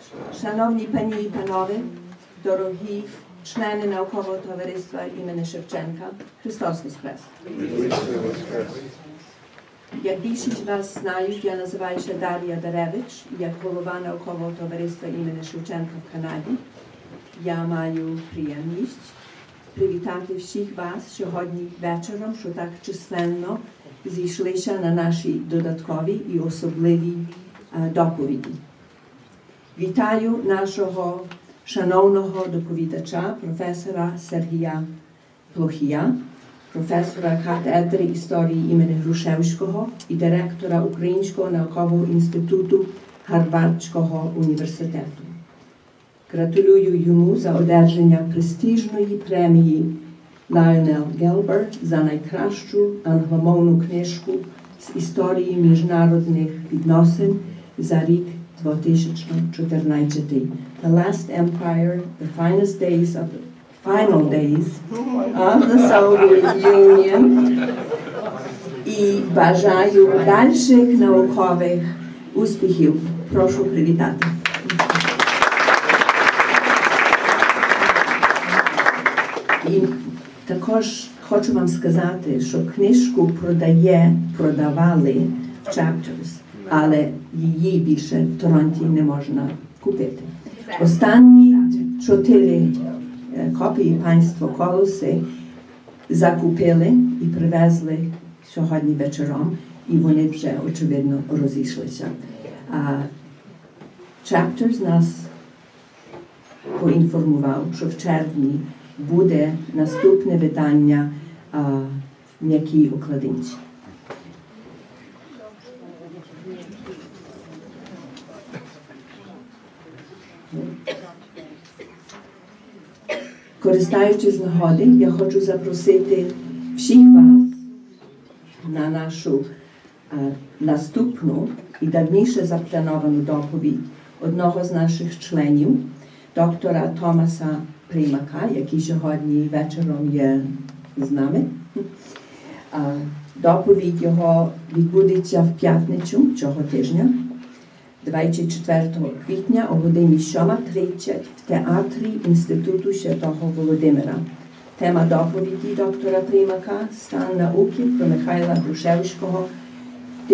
Шановні пані і панове, дорогі члени наукового товариства імені Шевченка, Христос Воскрес! Як більшість вас знають, я називаюся Дар'я Даревич, як голова наукового товариства імені Шевченка в Канаді. Я маю приємність привітати всіх вас сьогодні вечором, що так численно зійшлися на наші додаткові і особливі доповіді. Вітаю нашого шановного доповідача, професора Серхія Плохія, професора кафедри історії імені Грушевського і директора Українського наукового інституту Гарвардського університету. Гратулюю йому за одержання престижної премії Лайонел Гелбер за найкращу англомовну книжку з історії міжнародних відносин за рік 2014. The Last Empire, the finest days of the final days of the Soviet Union. І бажаю дальших наукових успіхів. Прошу привітати. І також хочу вам сказати, що книжку продавали в Chapters, але її більше в Торонті не можна купити. Останні 4 копії панство Колоси закупили і привезли сьогодні вечором, і вони вже, очевидно, розійшлися. Chapters нас поінформував, що в червні буде наступне видання в м'якій окладинці. Користаючись з нагоди, я хочу запросити всіх вас на нашу наступну і давніше заплановану доповідь одного з наших членів, доктора Томаса Приймака, який сьогодні вечором є з нами. Доповідь його відбудеться в п'ятницю цього тижня, 24 квітня о годині 7:30 в театрі Інституту Святого Володимира. Тема доповіді доктора Приймака «Стан науки про Михайла Грушевського в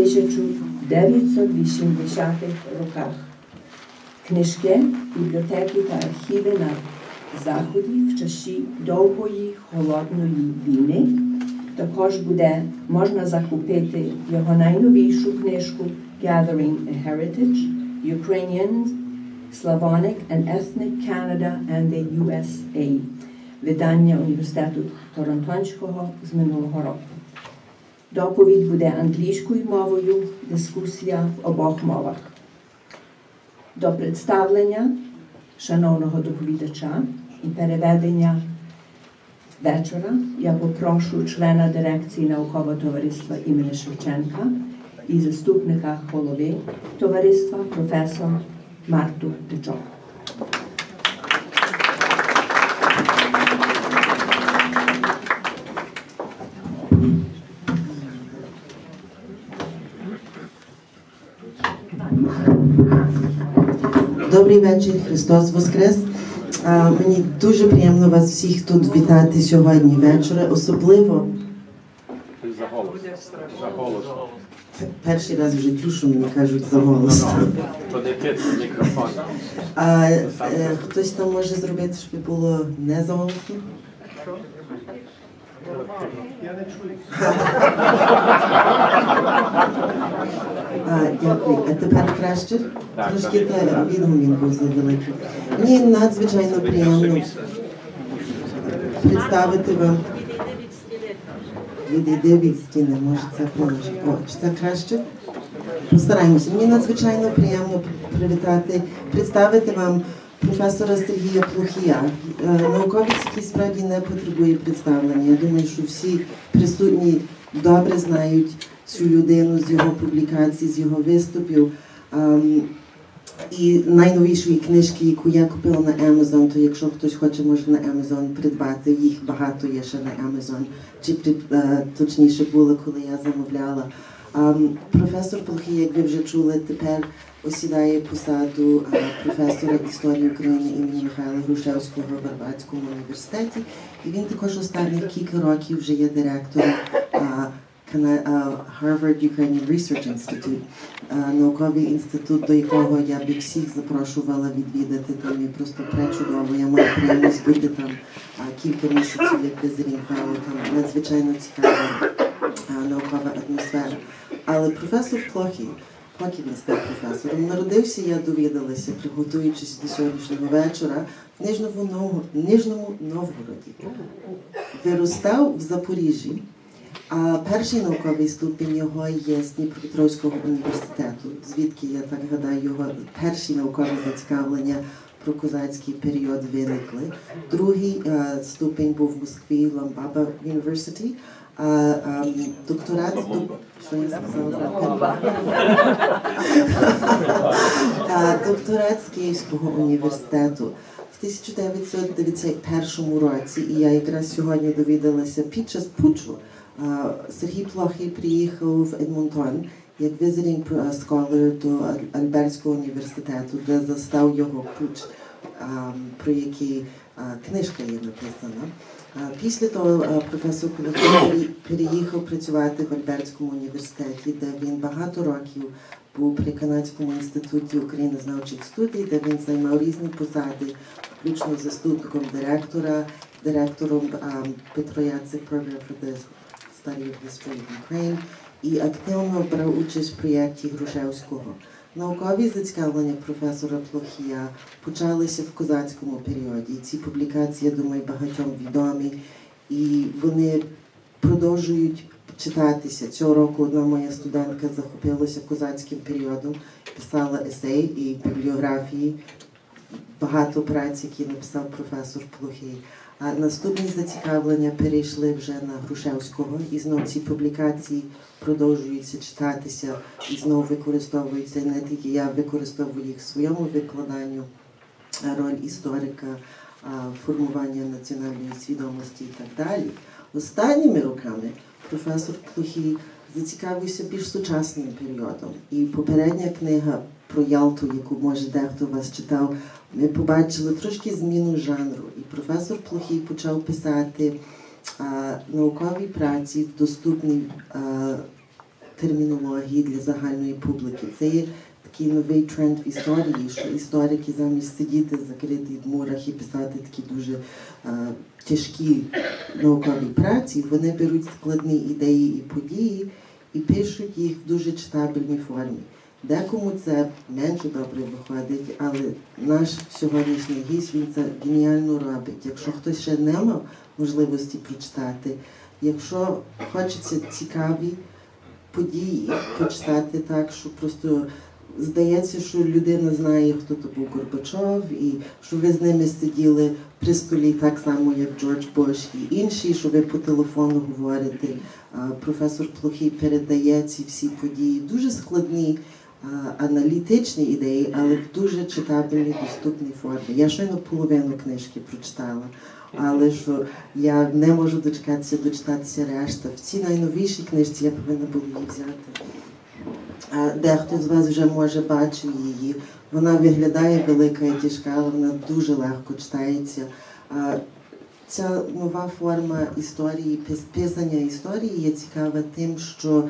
1980-х роках». Книжки, бібліотеки та архіви на Заході в часі довгої холодної війни. Також можна закупити його найновішу книжку Gathering a Heritage, Ukrainian, Slavonic and Ethnic Canada and the USA, видання Університету Торонтонського з минулого року. Доповідь буде англійською мовою, дискусія в обох мовах. До представлення шановного доповідача і переведення вечора я попрошу члена дирекції наукового товариства імені Шевченка і заступника голови товариства професор Марту Печок. Добрий вечір, Христос Воскрес! Мені дуже приємно вас всіх тут вітати сьогодні вечора, особливо... За голос. Перший раз в життю, що мені кажуть за голос. Мікрофон. Хтось там може зробити, щоб було не за голосно? Я не чую. Дякую. А тепер краще? Трошки відгумін був завеликий. Мені надзвичайно приємно представити вам. Відійди від стіни, може це поможе. О, чи це краще? Постараємося. Мені надзвичайно приємно представити вам професора Серхія Плохія. Науковець, який справді не потребує представлення. Я думаю, що всі присутні добре знають цю людину з його публікацій, з його виступів. І найновішої книжки, яку я купила на Amazon, то якщо хтось хоче, може на Amazon придбати. Їх багато є ще на Amazon. Чи точніше було, коли я замовляла. Професор Плохий, як ви вже чули, тепер осідає посаду професора історії України імені Михайла Грушевського в Арбатському університеті. І він також останніх кілька років вже є директором Harvard Ukrainian Research Institute, науковий інститут, до якого я б всіх запрошувала відвідати, там є просто пречудово. Я маю приємність бути там кілька місяців як visiting fellow, там надзвичайно цікава наукова атмосфера. Але професор Плохий, поки він став професором, народився, я довідалася, приготуючись до сьогоднішнього вечора, в Нижньому Новгороді. Виростав в Запоріжжі. А перший науковий ступінь його є з Дніпропетровського університету, звідки, я так гадаю, його перші наукові зацікавлення про козацький період виникли. Другий ступінь був в Москві, Ламбаба University, а докторат, що я сказала? Докторат з Київського університету. В 1991 році, і я якраз сьогодні довідалася, під час путчу Серhii Plokhy приїхав в Едмонтон як visiting scholar до Альбертського університету, де застав його путч, про який книжка є написана. Після того професор Plokhy переїхав працювати в Альбертському університеті, де він багато років був при Канадському інституті українознавчих студій, де він займав різні посади, включно заступником директором Петро Яцик Program for the Study of History of Ukraine, і активно брав участь в проєкті Грушевського. Наукові зацікавлення професора Плохія почалися в козацькому періоді. Ці публікації, я думаю, багатьом відомі, і вони продовжують читатися. Цього року одна моя студентка захопилася козацьким періодом, писала есей і бібліографії, багато праць, які написав професор Плохий. А наступні зацікавлення перейшли вже на Грушевського, і знову ці публікації продовжуються читатися і знову використовуються. Не тільки я використовую їх в своєму викладанні, роль історика, формування національної свідомості і так далі. Останніми роками професор Плохий зацікавився більш сучасним періодом. І попередня книга про Ялту, яку, може, дехто вас читав, ми побачили трошки зміну жанру. І професор Плохий почав писати наукові праці в доступній термінології для загальної публіки. Це є такий новий тренд в історії, що історики замість сидіти закриті в мурах і писати такі дуже тяжкі наукові праці, вони беруть складні ідеї і події і пишуть їх в дуже читабельній формі. Декому це менше добре виходить, але наш сьогоднішній гість, він це геніально робить. Якщо хтось ще не мав можливості прочитати, якщо хочеться цікаві події прочитати так, що просто здається, що людина знає, хто то був Горбачов, і що ви з ними сиділи при столі так само, як Джордж Буш і інші, що ви по телефону говорите. Професор Плохий передає ці всі події. Дуже складні, аналітичні ідеї, але в дуже читабельній, доступній формі. Я щойно половину книжки прочитала, але що я не можу дочитатися решта. В цій найновішій книжці я повинна була її взяти. Дехто з вас вже, може, бачив її. Вона виглядає велика і тяжка, але вона дуже легко читається. Ця нова форма історії, писання історії є цікава тим, що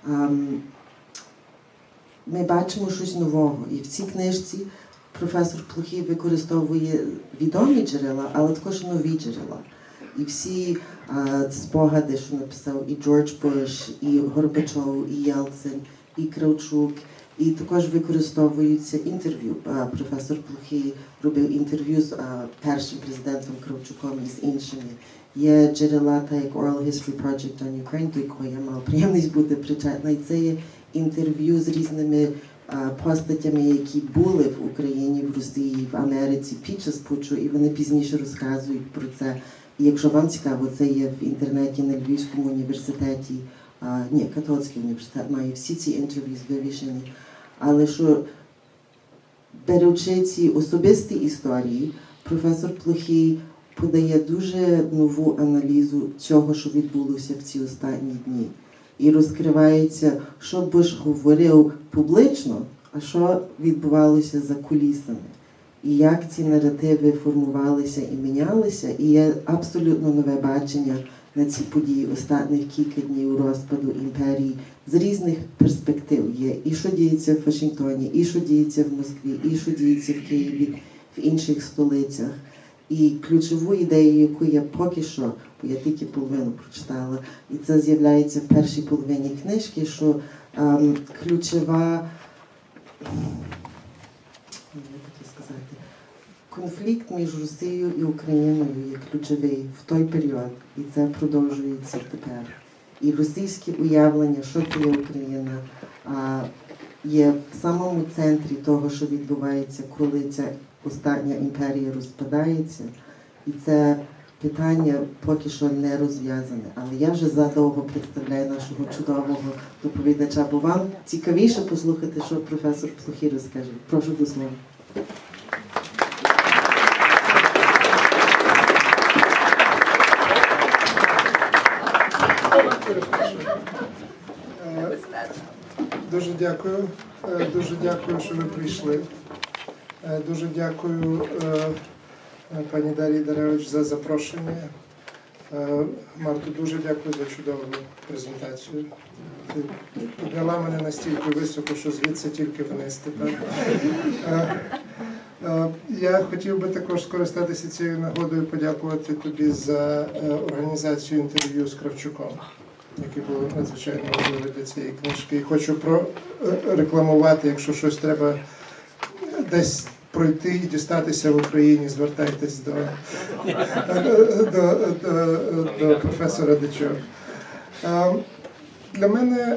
ми бачимо щось нового. І в цій книжці професор Плохий використовує відомі джерела, але також нові джерела. І всі спогади, що написав і Джордж Буш, і Горбачов, і Єлцин, і Кравчук, і також використовуються інтерв'ю. Професор Плохий робив інтерв'ю з першим президентом Кравчуком і з іншими. Є джерела, так як Oral History Project on Ukraine, до якого я мала приємність бути причетна, і це є інтерв'ю з різними постатями, які були в Україні, в Росії, в Америці під час путчу, і вони пізніше розказують про це. І якщо вам цікаво, це є в інтернеті на Львівському університеті. Католицький університет має всі ці інтерв'ю вивішені. Але що, беручи ці особисті історії, професор Плохий подає дуже нову аналізу цього, що відбулося в ці останні дні. і розкривається, що Буш говорив публічно, а що відбувалося за кулісами. І як ці наративи формувалися і мінялися, і є абсолютно нове бачення на ці події останніх кілька днів розпаду імперії з різних перспектив. Є і що діється в Вашингтоні, і що діється в Москві, і що діється в Києві, в інших столицях. І ключову ідею, яку я поки що, бо я тільки половину прочитала, і це з'являється в першій половині книжки, що ключова, конфлікт між Росією і Україною є ключовий в той період, і це продовжується тепер. І російське уявлення, що це є Україна, є в самому центрі того, що відбувається, коли ця остання імперія розпадається. І це питання поки що не розв'язане. Але я вже задовго представляю нашого чудового доповідача, бо вам цікавіше послухати, що професор Плохий розкаже. Прошу до слова. Дуже дякую, що ви прийшли. Дуже дякую пані Дар'ї Даревич за запрошення. Марто, дуже дякую за чудову презентацію. Ти підняла мене настільки високо, що звідси тільки вниз тепер. Я хотів би також скористатися цією нагодою і подякувати тобі за організацію інтерв'ю з Кравчуком, яке було надзвичайно важливе для цієї книжки. І хочу прорекламувати, якщо щось треба десь пройти і дістатися в Україні, звертайтесь до професора Дичок. Для мене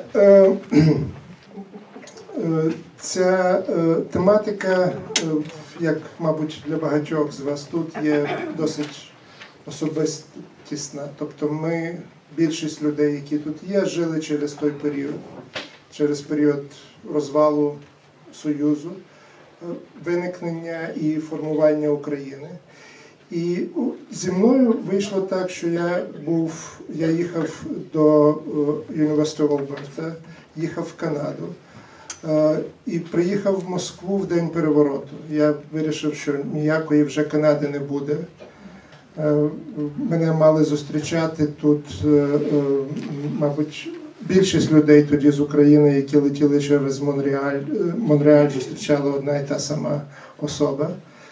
ця тематика, як, мабуть, для багатьох з вас тут, є досить особистісна. Тобто ми, більшість людей, які тут є, жили через той період, через період розвалу Союзу, виникнення і формування України. І зі мною вийшло так, що я їхав до University of Alberta, їхав в Канаду і приїхав в Москву в день перевороту. Я вирішив, що ніякої вже Канади не буде. Мене мали зустрічати тут, мабуть, більшість людей тоді з України, які летіли через Монреаль. Монреаль зустрічала одна і та сама особа.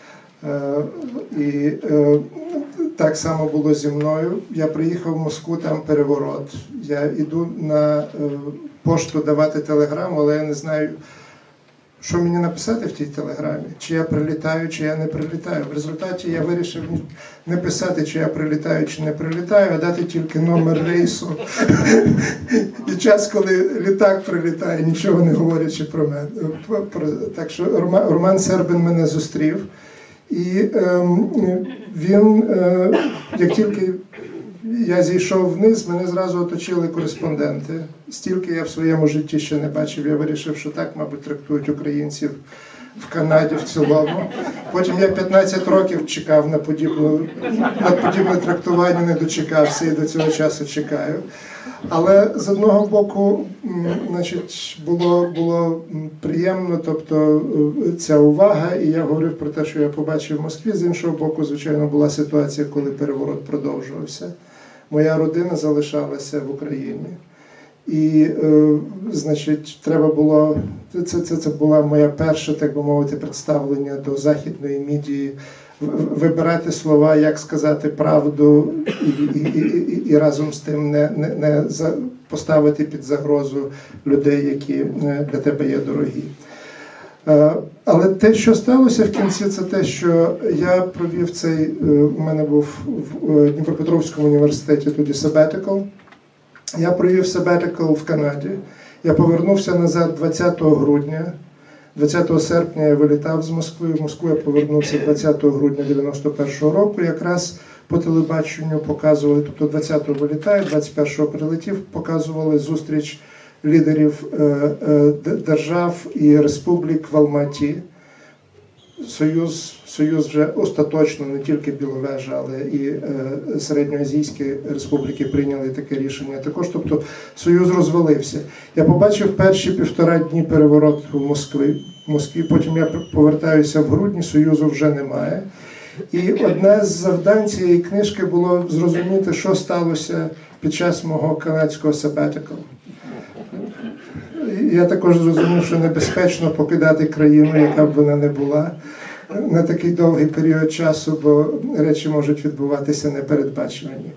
І так само було зі мною. Я приїхав в Москву, там переворот. Я йду на пошту давати телеграму, але я не знаю, що мені написати в тій телеграмі. Чи я прилітаю, чи я не прилітаю. В результаті я вирішив не писати, чи я прилітаю, чи не прилітаю, а дати тільки номер рейсу. І час, коли літак прилітає, нічого не говорячи про мене. Так що Роман Сербин мене зустрів. І він, як тільки я зійшов вниз, мене зразу оточили кореспонденти. Стільки я в своєму житті ще не бачив. Я вирішив, що так, мабуть, трактують українців в Канаді в цілому. Потім я 15 років чекав на подібне трактування, не дочекався і до цього часу чекаю. Але з одного боку, значить, було приємно, тобто ця увага, і я говорив про те, що я побачив в Москві. З іншого боку, звичайно, була ситуація, коли переворот продовжувався. Моя родина залишалася в Україні. І, значить, треба було, це була моя перша, так би мовити, представлення до західної медії, вибирати слова, як сказати правду і разом з тим не поставити під загрозу людей, які для тебе є дорогі. Але те, що сталося в кінці, це те, що я провів у мене був в Дніпропетровському університеті тоді sabbatical. Я провів sabbatical в Канаді. Я повернувся назад 20 грудня. 20 серпня я вилітав з Москви. В Москву я повернувся 20 грудня 91-го року. Якраз по телебаченню показували, тобто 20-го вилітаю, 21-го прилетів, показували зустріч лідерів держав і республік в Алматі. Союз вже остаточно, не тільки Біловежа, але і Середньоазійські республіки прийняли таке рішення також. Тобто Союз розвалився. Я побачив перші 1,5 дні переворот в Москві, потім я повертаюся в грудні, Союзу вже немає. І одне з завдань цієї книжки було зрозуміти, що сталося під час мого канадського sabbatical. Я також зрозумів, що небезпечно покидати країну, яка б вона не була, на такий довгий період часу, бо речі можуть відбуватися непередбачувані.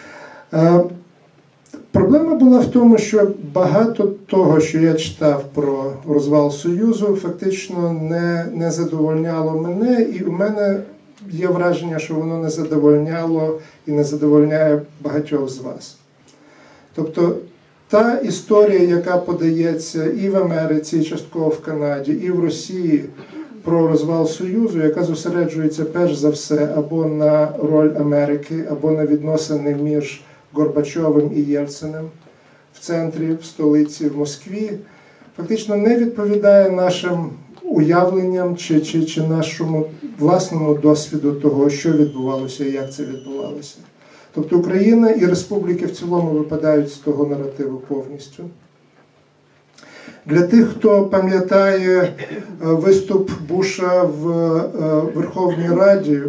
Проблема була в тому, що багато того, що я читав про розвал Союзу, фактично не задовольняло мене, і у мене є враження, що воно не задовольняло і не задовольняє багатьох з вас. Тобто, та історія, яка подається і в Америці, і частково в Канаді, і в Росії про розвал Союзу, яка зосереджується перш за все або на роль Америки, або на відносини між Горбачовим і Єльциним в центрі, в столиці, в Москві, фактично не відповідає нашим уявленням чи нашому власному досвіду того, що відбувалося і як це відбувалося. Тобто Україна і республіки в цілому випадають з того наративу повністю. Для тих, хто пам'ятає виступ Буша в Верховній Раді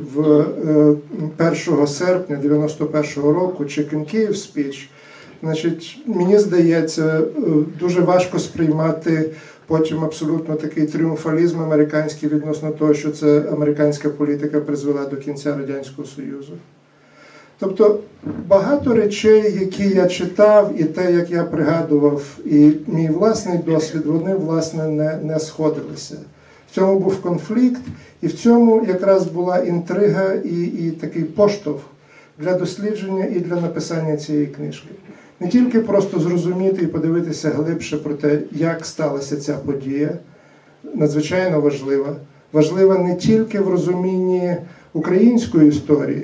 1 серпня 91-го року, Chicken Kyiv speech, значить, мені здається, дуже важко сприймати потім абсолютно такий тріумфалізм американський відносно того, що це американська політика призвела до кінця Радянського Союзу. Тобто багато речей, які я читав, і те, як я пригадував, і мій власний досвід, вони, власне, не сходилися. В цьому був конфлікт, і в цьому якраз була інтрига і такий поштовх для дослідження і для написання цієї книжки. Не тільки просто зрозуміти і подивитися глибше про те, як сталася ця подія, надзвичайно важлива. Важлива не тільки в розумінні української історії,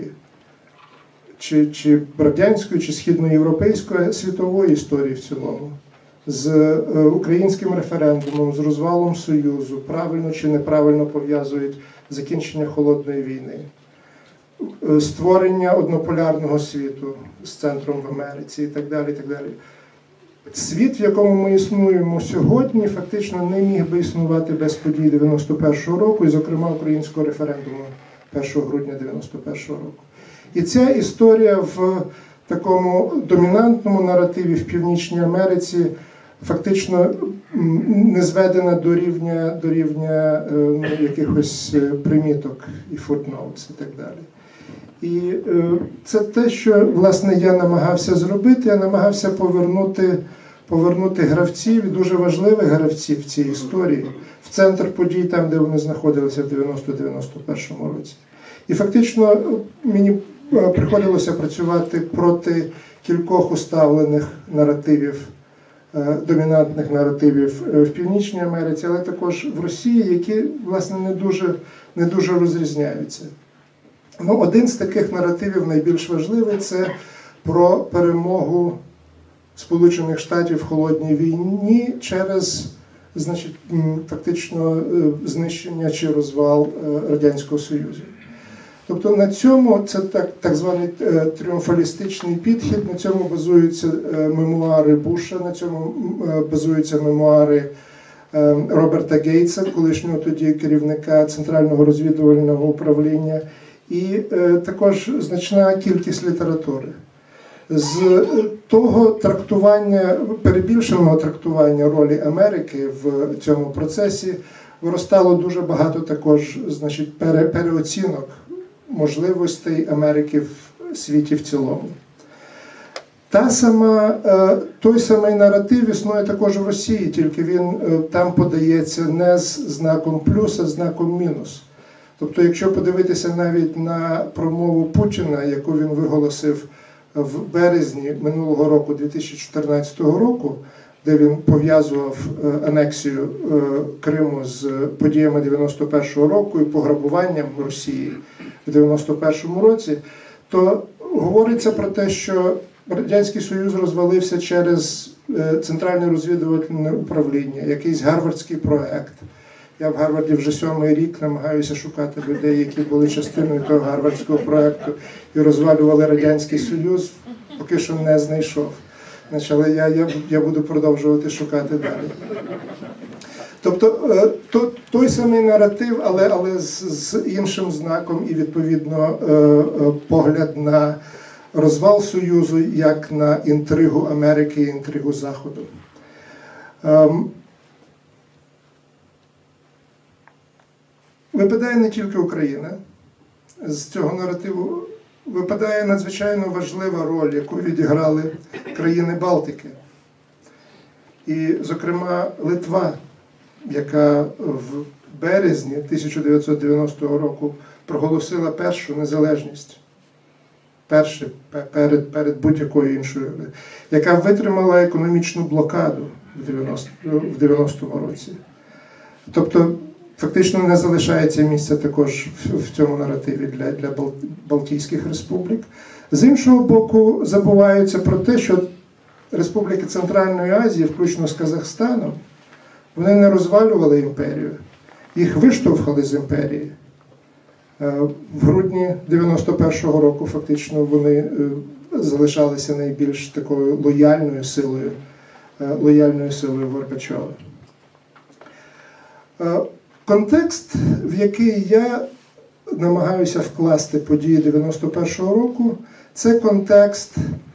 чи радянської, чи східноєвропейської, світової історії в цілому, з українським референдумом, з розвалом Союзу, правильно чи неправильно пов'язують закінчення Холодної війни, створення однополярного світу з центром в Америці і так далі, і так далі. Світ, в якому ми існуємо сьогодні, фактично не міг би існувати без подій 91-го року, і, зокрема, українського референдуму 1 грудня 91-го року. І ця історія в такому домінантному наративі в Північній Америці фактично не зведена до рівня якихось приміток і footnotes і так далі. І це те, що, власне, я намагався зробити. Я намагався повернути гравців, і дуже важливих гравців в цій історії, в центр подій, там, де вони знаходилися в 90-91 році. І фактично мені приходилося працювати проти кількох уставлених наративів, домінантних наративів в Північній Америці, але також в Росії, які, власне, не дуже розрізняються. Ну, один з таких наративів найбільш важливий – це про перемогу Сполучених Штатів в Холодній війні через, значить, фактично знищення чи розвал Радянського Союзу. Тобто на цьому, це так званий тріумфалістичний підхід, на цьому базуються мемуари Буша, на цьому базуються мемуари Роберта Гейтса, колишнього тоді керівника Центрального розвідувального управління, і також значна кількість літератури. З того трактування, перебільшеного трактування ролі Америки в цьому процесі виростало дуже багато також, значить, переоцінок можливостей Америки в світі в цілому. Той самий наратив існує також в Росії, тільки він там подається не з знаком плюс, а з знаком мінус. Тобто, якщо подивитися навіть на промову Путіна, яку він виголосив в березні минулого року, 2014 року, де він пов'язував анексію Криму з подіями 91-го року і пограбуванням Росії в 91-му році, то говориться про те, що Радянський Союз розвалився через Центральне розвідувальне управління, якийсь гарвардський проект, Я в Гарварді вже 7-й рік намагаюся шукати людей, які були частиною того гарвардського проєкту і розвалювали Радянський Союз, поки що не знайшов. Значить, але я буду продовжувати шукати далі. Тобто той самий наратив, але з іншим знаком і, відповідно, погляд на розвал Союзу як на інтригу Америки і інтригу Заходу. Випадає не тільки Україна. З цього наративу випадає надзвичайно важлива роль, яку відіграли країни Балтики. І, зокрема, Литва, яка в березні 1990 року проголосила першу незалежність, перед будь-якою іншою, яка витримала економічну блокаду в 90-му році. Тобто, фактично не залишається місця також в цьому наративі для Балтійських республік. З іншого боку, забуваються про те, що республіки Центральної Азії, включно з Казахстаном, вони не розвалювали імперію, їх виштовхали з імперії. В грудні 91-го року фактично вони залишалися найбільш такою лояльною силою Горбачова. Контекст, в який я намагаюся вкласти події 91-го року, це контекст,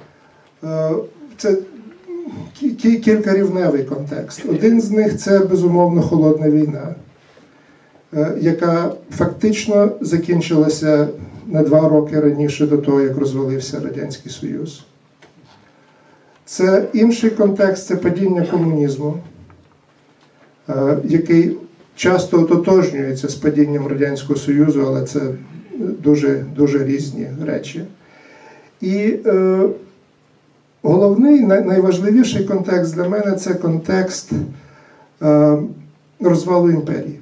це кількарівневий контекст. Один з них – це, безумовно, холодна війна, яка фактично закінчилася на 2 роки раніше до того, як розвалився Радянський Союз. Це інший контекст – це падіння комунізму, який часто ототожнюється з падінням Радянського Союзу, але це дуже різні речі. І головний, найважливіший контекст для мене – це контекст розвалу імперії.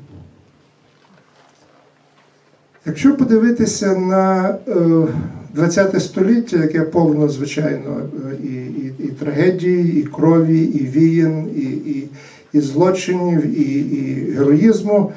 Якщо подивитися на ХХ століття, яке повно, звичайно, і трагедії, і крові, і війн, і злочинів, і героїзму,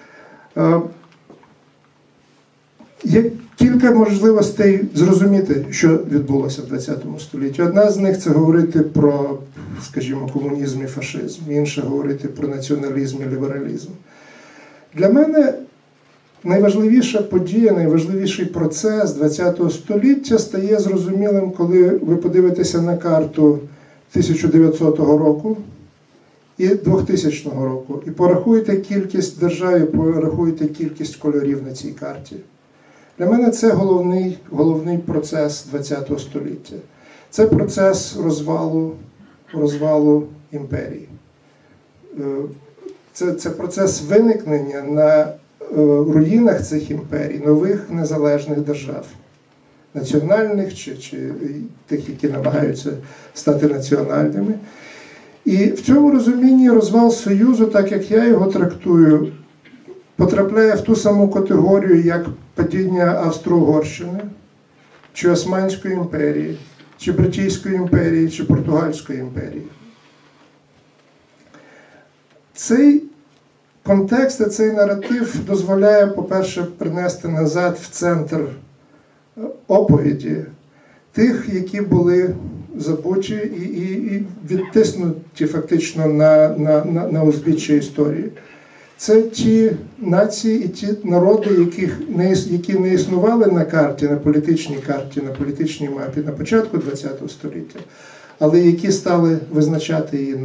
є кілька можливостей зрозуміти, що відбулося в ХХ столітті. Одна з них – це говорити про, скажімо, комунізм і фашизм, інша – говорити про націоналізм і лібералізм. Для мене найважливіша подія, найважливіший процес ХХ століття стає зрозумілим, коли ви подивитеся на карту 1900 року і 2000 року, і порахуєте кількість держав, і порахуєте кількість кольорів на цій карті. Для мене це головний процес ХХ століття. Це процес розвалу імперії. Це процес виникнення на руїнах цих імперій нових незалежних держав. Національних чи тих, які намагаються стати національними. І в цьому розумінні розвал Союзу, так як я його трактую, потрапляє в ту саму категорію, як падіння Австро-Угорщини, чи Османської імперії, чи Бритійської імперії, чи Португальської імперії. Цей контекст, цей наратив дозволяє, по-перше, принести назад в центр оповіді тих, які були забуті і відтиснуті фактично на узбіччя історії. Це ті нації і ті народи, які не існували на карті, на політичній мапі на початку ХХ століття, але які стали визначати її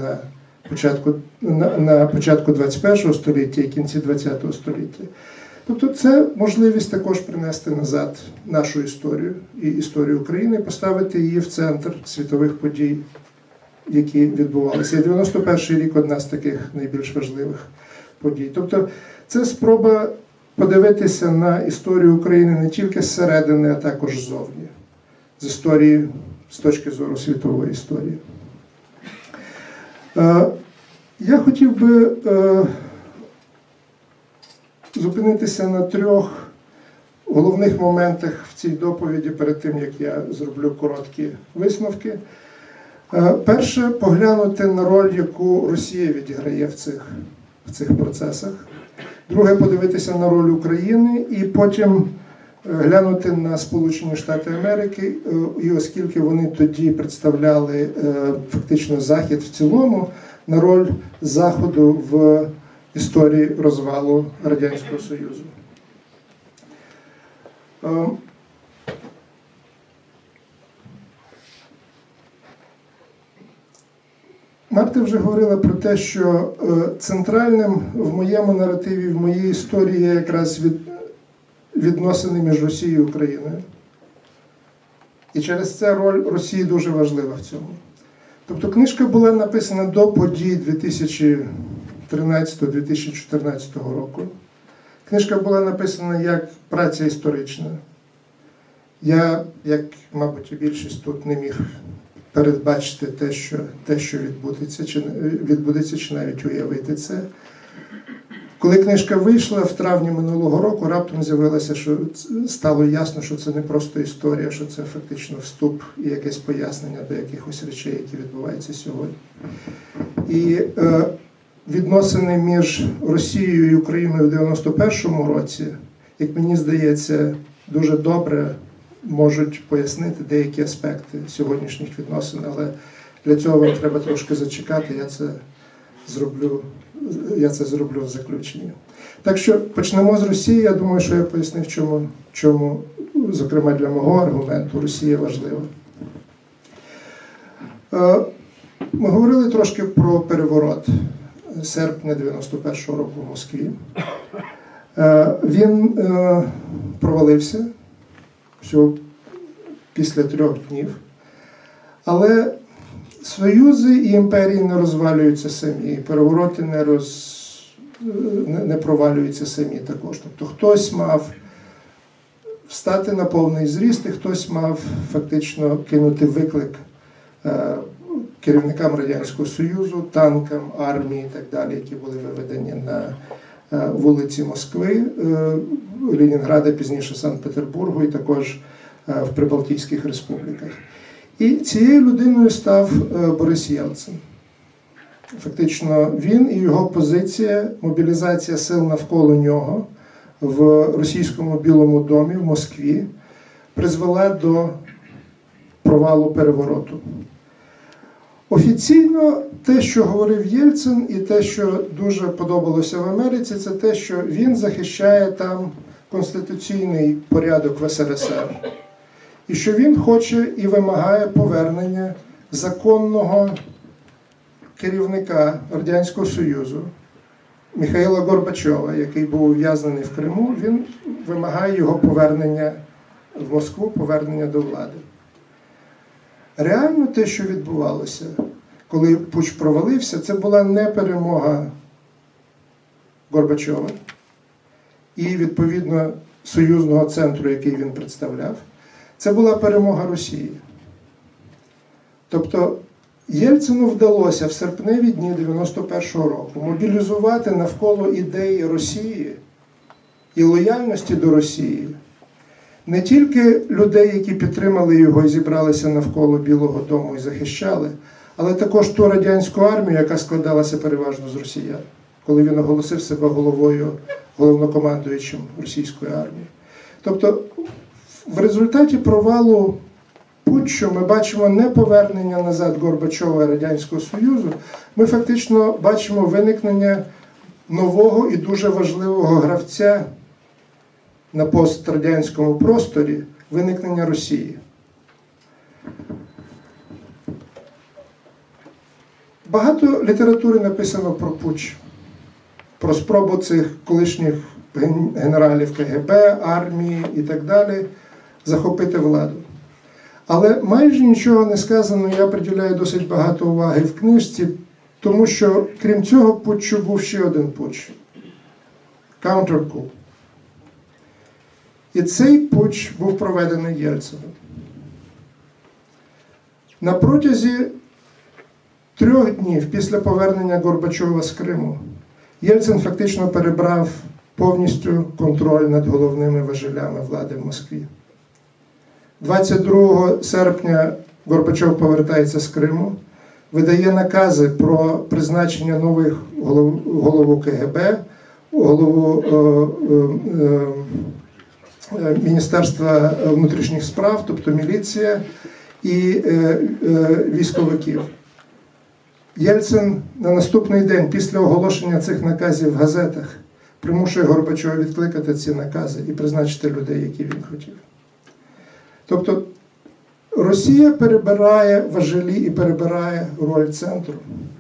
на початку 21 століття і кінці 20 століття. Тобто це можливість також принести назад нашу історію і історію України, поставити її в центр світових подій, які відбувалися. І 91-й рік – одна з таких найбільш важливих подій. Тобто це спроба подивитися на історію України не тільки зсередини, а також ззовні. З історії, з точки зору світової історії. Я хотів би зупинитися на 3 головних моментах в цій доповіді, перед тим, як я зроблю короткі висновки. Перше, поглянути на роль, яку Росія відіграє в цих процесах. Друге, подивитися на роль України і потім глянути на Сполучені Штати Америки, і оскільки вони тоді представляли фактично Захід в цілому, на роль Заходу в історії розвалу Радянського Союзу. Марта вже говорила про те, що центральним в моєму наративі, в моїй історії є якраз відносини між Росією і Україною. І через це роль Росії дуже важлива в цьому. Тобто книжка була написана до подій 2013-2014 року. Книжка була написана як праця історична. Я, як, мабуть, і більшість тут не міг передбачити те, що відбудеться, чи навіть уявити це. Коли книжка вийшла в травні минулого року, раптом з'явилося, що стало ясно, що це не просто історія, що це фактично вступ і якесь пояснення до якихось речей, які відбуваються сьогодні. І відносини між Росією і Україною в 91-му році, як мені здається, дуже добре можуть пояснити деякі аспекти сьогоднішніх відносин, але для цього вам треба трошки зачекати, я це зроблю в заключенні. Так що почнемо з Росії. Я думаю, що я пояснив, чому, зокрема для мого аргументу, Росія важлива. Ми говорили трошки про переворот серпня 91-го року в Москві. Він провалився всього після 3 днів, але союзи і імперії не розвалюються самі, перевороти не провалюються самі також. Тобто хтось мав встати на повний зріст, і хтось мав фактично кинути виклик керівникам Радянського Союзу, танкам, армії і так далі, які були виведені на вулиці Москви, Ленінграда, пізніше Санкт-Петербургу і також в Прибалтійських республіках. І цією людиною став Борис Єлцин. Фактично він і його позиція, мобілізація сил навколо нього в російському Білому домі в Москві призвела до провалу перевороту. Офіційно те, що говорив Єльцин, і те, що дуже подобалося в Америці, це те, що він захищає там конституційний порядок в СРСР. І що він хоче і вимагає повернення законного керівника Радянського Союзу Михайла Горбачова, який був ув'язнений в Криму, він вимагає його повернення в Москву, повернення до влади. Реально те, що відбувалося, коли путч провалився, це була не перемога Горбачова і, відповідно, союзного центру, який він представляв. Це була перемога Росії. Тобто Єльцину вдалося в серпневі дні 91-го року мобілізувати навколо ідеї Росії і лояльності до Росії не тільки людей, які підтримали його і зібралися навколо Білого дому і захищали, але також ту радянську армію, яка складалася переважно з росіян, коли він оголосив себе головнокомандуючим російської армії. Тобто в результаті провалу путчу ми бачимо не повернення назад Горбачова і Радянського Союзу, ми фактично бачимо виникнення нового і дуже важливого гравця на пострадянському просторі, виникнення Росії. Багато літератури написано про путч, про спробу цих колишніх генералів КГБ, армії і так далі захопити владу. Але майже нічого не сказано, я приділяю досить багато уваги в книжці, тому що, крім цього путчу, був ще один путч – counter-coup. І цей путч був проведений Єльцином. На протязі 3 днів після повернення Горбачова з Криму Єльцин фактично перебрав повністю контроль над головними важелями влади в Москві. 22 серпня Горбачов повертається з Криму, видає накази про призначення нових голову КГБ, голову Міністерства внутрішніх справ, тобто міліція, і військовиків. Єльцин на наступний день після оголошення цих наказів в газетах примушує Горбачова відкликати ці накази і призначити людей, які він хотів. Тобто Росія перебирає важелі і перебирає роль центру.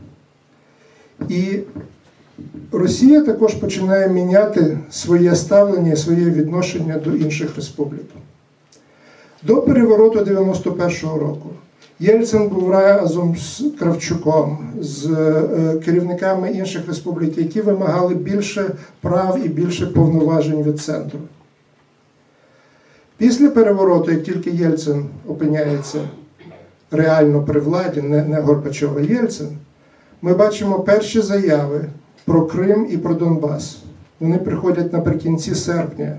І Росія також починає міняти своє ставлення, своє відношення до інших республік. До перевороту 91-го року Єльцин був разом з Кравчуком, з керівниками інших республік, які вимагали більше прав і більше повноважень від центру. Після перевороту, як тільки Єльцин опиняється реально при владі, не Горбачов, а Єльцин, ми бачимо перші заяви про Крим і про Донбас. Вони приходять наприкінці серпня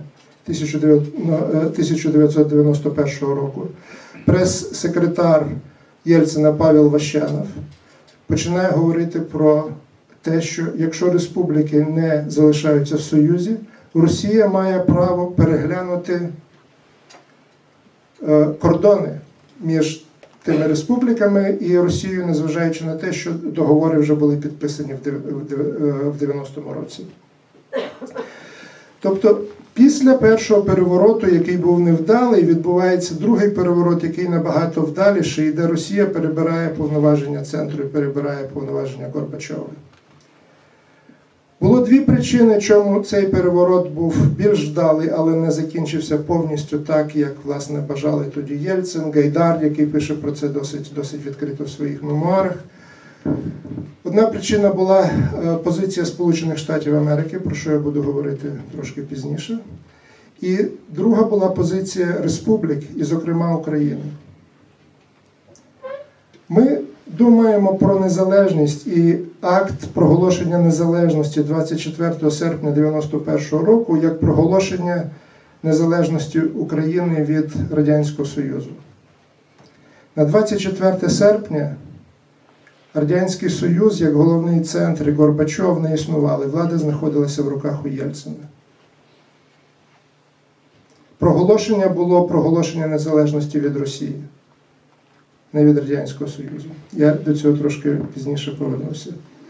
1991 року. Прес-секретар Єльцина Павел Ващанов починає говорити про те, що якщо республіки не залишаються в Союзі, Росія має право переглянути кордони між тими республіками і Росією, незважаючи на те, що договори вже були підписані в 90-му році. Тобто, після першого перевороту, який був невдалий, відбувається другий переворот, який набагато вдаліший, де Росія перебирає повноваження центру і перебирає повноваження Горбачова. Було дві причини, чому цей переворот був більш вдалий, але не закінчився повністю так, як, власне, бажали тоді Єльцин, Гайдар, який пише про це досить відкрито в своїх мемуарах. Одна причина була позиція Сполучених Штатів Америки, про що я буду говорити трошки пізніше. І друга була позиція республік, і, зокрема, України. Ми думаємо про незалежність, і акт проголошення незалежності 24 серпня 1991 року як проголошення незалежності України від Радянського Союзу. На 24 серпня Радянський Союз, як головний центр, і Горбачов не існували. Влада знаходилася в руках у Єльцина. Проголошення було проголошення незалежності від Росії, не від Радянського Союзу. Я до цього трошки пізніше повернуся.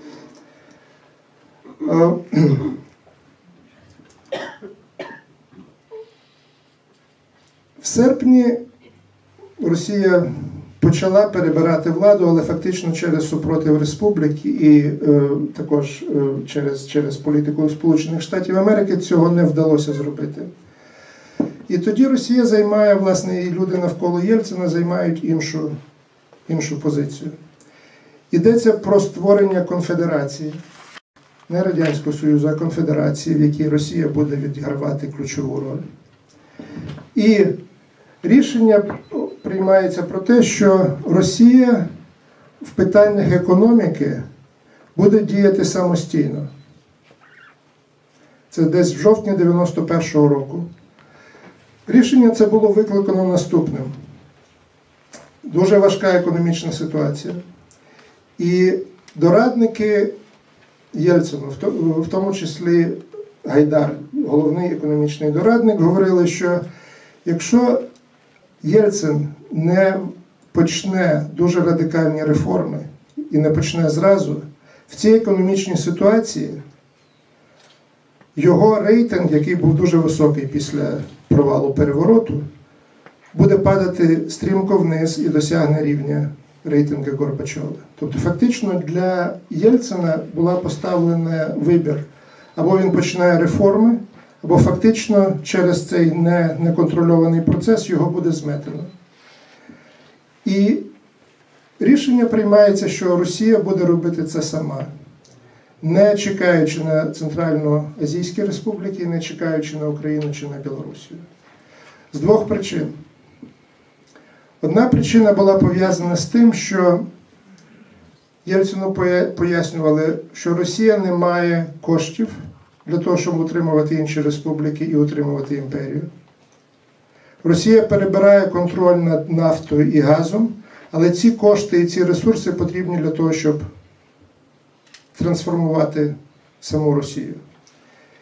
В серпні Росія почала перебирати владу, але фактично через супротив республік і також через політику Сполучених Штатів Америки цього не вдалося зробити. І тоді Росія займає, власне, і люди навколо Єльцина займають іншу позицію. Йдеться про створення конфедерації, не Радянського Союзу, а конфедерації, в якій Росія буде відігравати ключову роль. І рішення приймається про те, що Росія в питаннях економіки буде діяти самостійно. Це десь в жовтні 91-го року. Рішення це було викликано наступним. Дуже важка економічна ситуація. І дорадники Єльцину, в тому числі Гайдар, головний економічний дорадник, говорили, що якщо Єльцин не почне дуже радикальні реформи і не почне зразу, в цій економічній ситуації його рейтинг, який був дуже високий після провалу перевороту, буде падати стрімко вниз і досягне рівня рейтингу Горбачова. Тобто фактично для Єльцина була поставлена вибір. Або він починає реформи, або фактично через цей неконтрольований процес його буде зметено. І рішення приймається, що Росія буде робити це сама, не чекаючи на Центральноазійські республіки, не чекаючи на Україну чи на Білорусію. З двох причин. Одна причина була пов'язана з тим, що Єльцину пояснювали, що Росія не має коштів для того, щоб утримувати інші республіки і утримувати імперію. Росія перебирає контроль над нафтою і газом, але ці кошти і ці ресурси потрібні для того, щоб трансформувати саму Росію.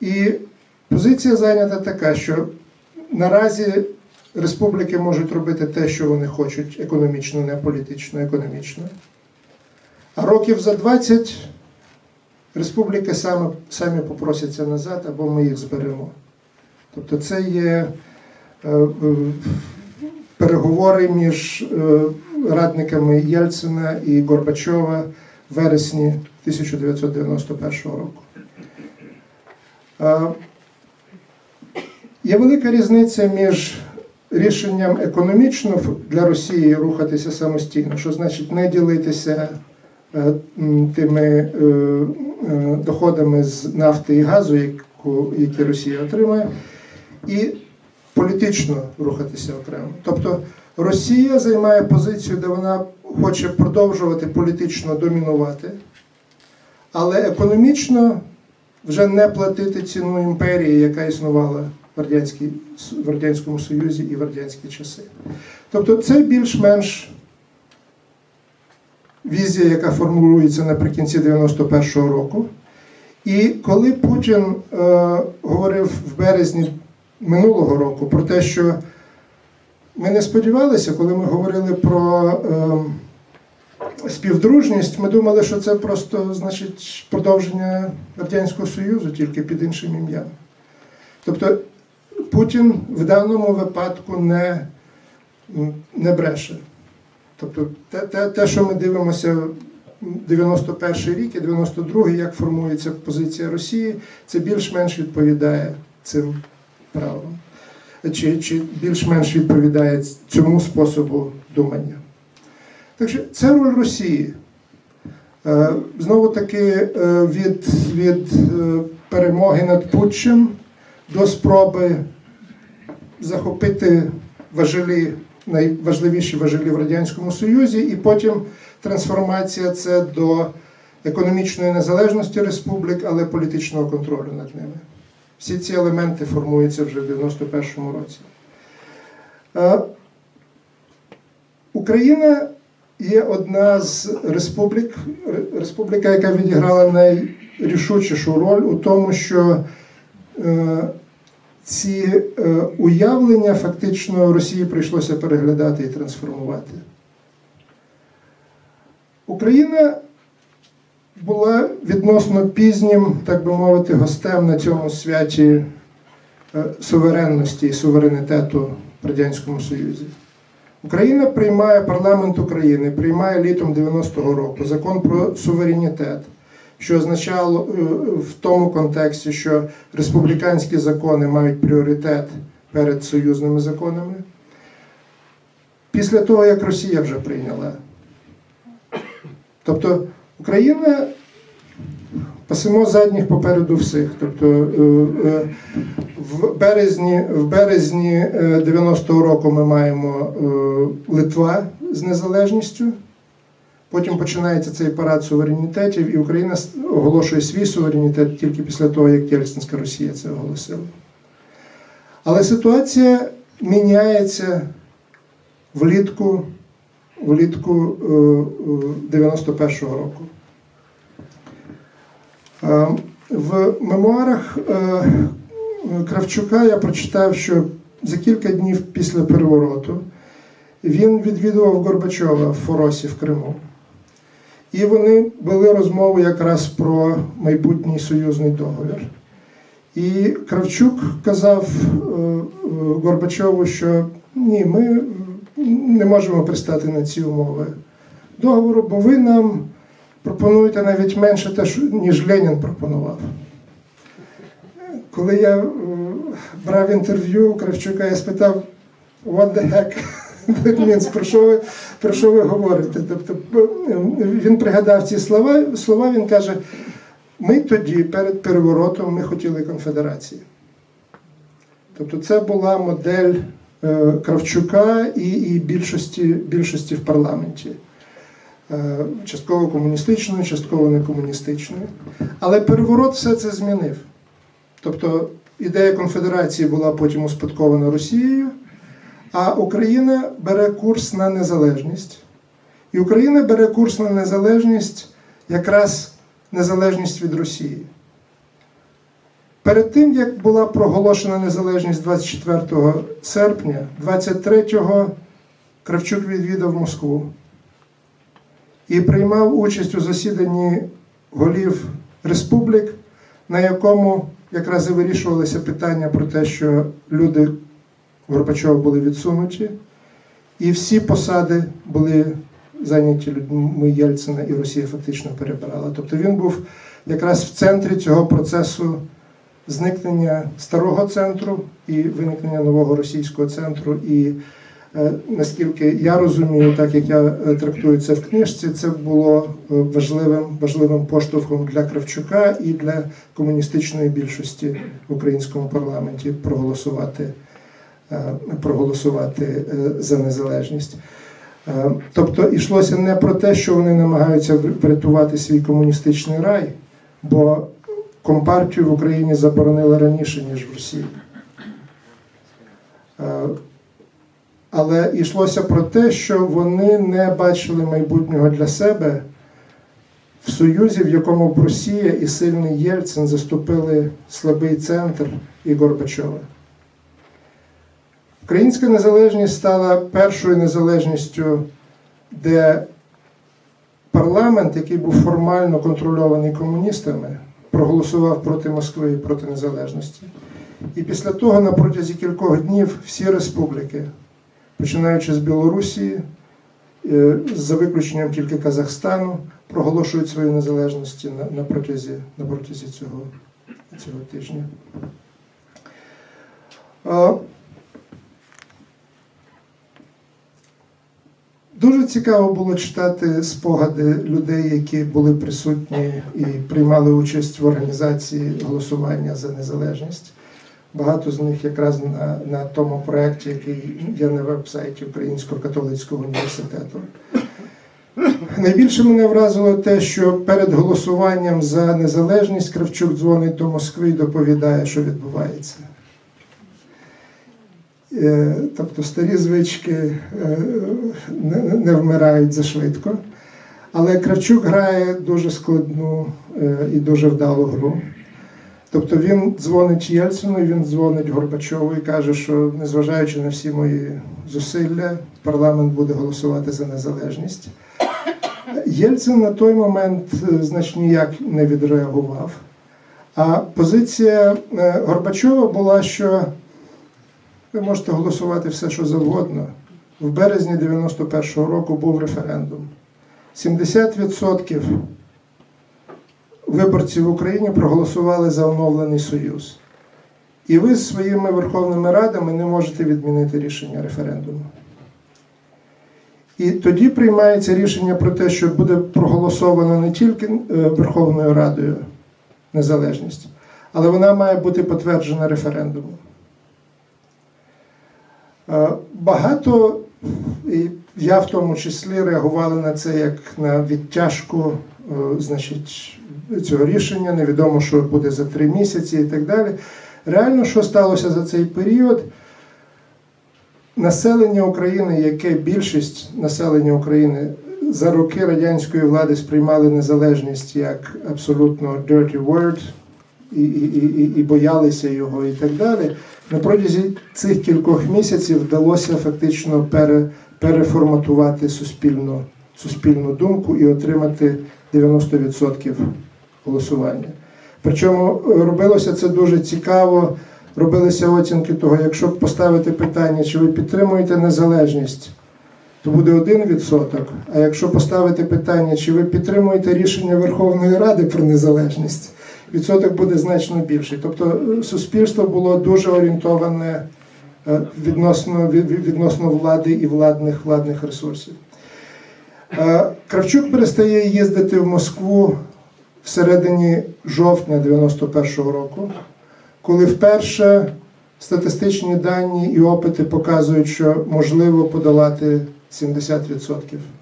І позиція зайнята така, що наразі республіки можуть робити те, що вони хочуть, економічно, не політично, економічно. А років за 20 республіки самі попросяться назад, або ми їх зберемо. Тобто це є переговори між радниками Єльцина і Горбачова в вересні 1991 року. Є велика різниця між рішенням економічно для Росії рухатися самостійно, що значить не ділитися тими доходами з нафти і газу, які Росія отримає, і політично рухатися окремо. Тобто Росія займає позицію, де вона хоче продовжувати політично домінувати, але економічно вже не платити ціну імперії, яка існувала в Радянському Союзі і в радянські часи. Тобто це більш-менш візія, яка формулюється наприкінці 91-го року. І коли Путін говорив в березні минулого року про те, що ми не сподівалися, коли ми говорили про співдружність, ми думали, що це просто, значить, продовження Радянського Союзу, тільки під іншим ім'ям. Тобто Путін в даному випадку не бреше. Тобто те, що ми дивимося 91 рік і 92-й, як формується позиція Росії, це більш-менш відповідає цим правилам. Чи більш-менш відповідає цьому способу думання. Так що це роль Росії. Знову-таки від перемоги над Путчем до спроби захопити важелі, найважливіші важелі в Радянському Союзі, і потім трансформація це до економічної незалежності республік, але політичного контролю над ними. Всі ці елементи формуються вже в 91-му році. Україна є одна з республіка, яка відіграла найрішучішу роль у тому, що ці уявлення фактично Росії прийшлося переглядати і трансформувати. Україна була відносно пізнім, так би мовити, гостем на цьому святі суверенності і суверенітету в Радянському Союзі. Україна приймає, парламент України приймає літом 90-го року закон про суверенітет, що означало в тому контексті, що республіканські закони мають пріоритет перед союзними законами. Після того, як Росія вже прийняла. Тобто Україна пасемо задніх попереду всіх. Тобто в березні 90-го року ми маємо Литва з незалежністю. Потім починається цей парад суверенітетів, і Україна оголошує свій суверенітет тільки після того, як Єльцинська Росія це оголосила. Але ситуація міняється влітку 91-го року. В мемуарах Кравчука я прочитав, що за кілька днів після перевороту він відвідував Горбачова в Форосі в Криму. І вони вели розмову якраз про майбутній союзний договір. І Кравчук казав Горбачову, що ні, ми не можемо пристати на ці умови договору, бо ви нам пропонуєте навіть менше те, ніж Ленін пропонував. Коли я брав інтерв'ю у Кравчука, я спитав, what the heck that means, про що ви говорите? Тобто він пригадав ці слова, він каже, ми тоді перед переворотом ми хотіли конфедерації. Тобто це була модель Кравчука і більшості в парламенті. Частково комуністичною, частково некомуністичною. Але переворот все це змінив. Тобто ідея конфедерації була потім успадкована Росією, а Україна бере курс на незалежність. І Україна бере курс на незалежність, якраз незалежність від Росії. Перед тим, як була проголошена незалежність 24 серпня, 23-го Кравчук відвідав Москву і приймав участь у засіданні голів республік, на якому якраз і вирішувалися питання про те, що люди Горбачова були відсунуті, і всі посади були зайняті людьми Єльцина, і Росія фактично перебирала. Тобто він був якраз в центрі цього процесу зникнення старого центру і виникнення нового російського центру. І наскільки я розумію, так як я трактую це в книжці, це було важливим поштовхом для Кравчука і для комуністичної більшості в українському парламенті проголосувати за незалежність. Тобто йшлося не про те, що вони намагаються врятувати свій комуністичний рай, бо Компартію в Україні заборонили раніше, ніж в Росії. Але йшлося про те, що вони не бачили майбутнього для себе в союзі, в якому б Росія і сильний Єльцин заступили слабий центр і Горбачова. Українська незалежність стала першою незалежністю, де парламент, який був формально контрольований комуністами, проголосував проти Москви і проти незалежності. І після того на протязі кількох днів всі республіки, починаючи з Білорусі, за виключенням тільки Казахстану, проголошують свою незалежність на протязі цього тижня. Дуже цікаво було читати спогади людей, які були присутні і приймали участь в організації голосування за незалежність. Багато з них якраз на тому проєкті, який є на веб-сайті Українського католицького університету. Найбільше мене вразило те, що перед голосуванням за незалежність Кравчук дзвонить до Москви і доповідає, що відбувається. Тобто старі звички не вмирають зашвидко. Але Кравчук грає дуже складну і дуже вдалу гру. Тобто він дзвонить Єльцину, він дзвонить Горбачову і каже, що незважаючи на всі мої зусилля, парламент буде голосувати за незалежність. Єльцин на той момент значить ніяк не відреагував. А позиція Горбачова була, що ви можете голосувати все, що завгодно. В березні 91-го року був референдум. 70% виборців в Україні проголосували за оновлений союз. І ви з своїми Верховними Радами не можете відмінити рішення референдуму. І тоді приймається рішення про те, що буде проголосовано не тільки Верховною Радою незалежність, але вона має бути потверджена референдумом. Багато, і я в тому числі, реагували на це як на відтяжку, значить, цього рішення, невідомо, що буде за 3 місяці і так далі. Реально, що сталося за цей період? Населення України, яке більшість населення України за роки радянської влади сприймали незалежність як абсолютно dirty word і боялися його і так далі, на протязі цих кількох місяців вдалося фактично переформатувати суспільну думку і отримати 90% голосування. Причому робилося це дуже цікаво, робилися оцінки того, якщо поставити питання, чи ви підтримуєте незалежність, то буде 1%, а якщо поставити питання, чи ви підтримуєте рішення Верховної Ради про незалежність, відсоток буде значно більший. Тобто суспільство було дуже орієнтоване відносно влади і владних ресурсів. Кравчук перестає їздити в Москву всередині жовтня 91-го року, коли вперше статистичні дані і опити показують, що можливо подолати 70%.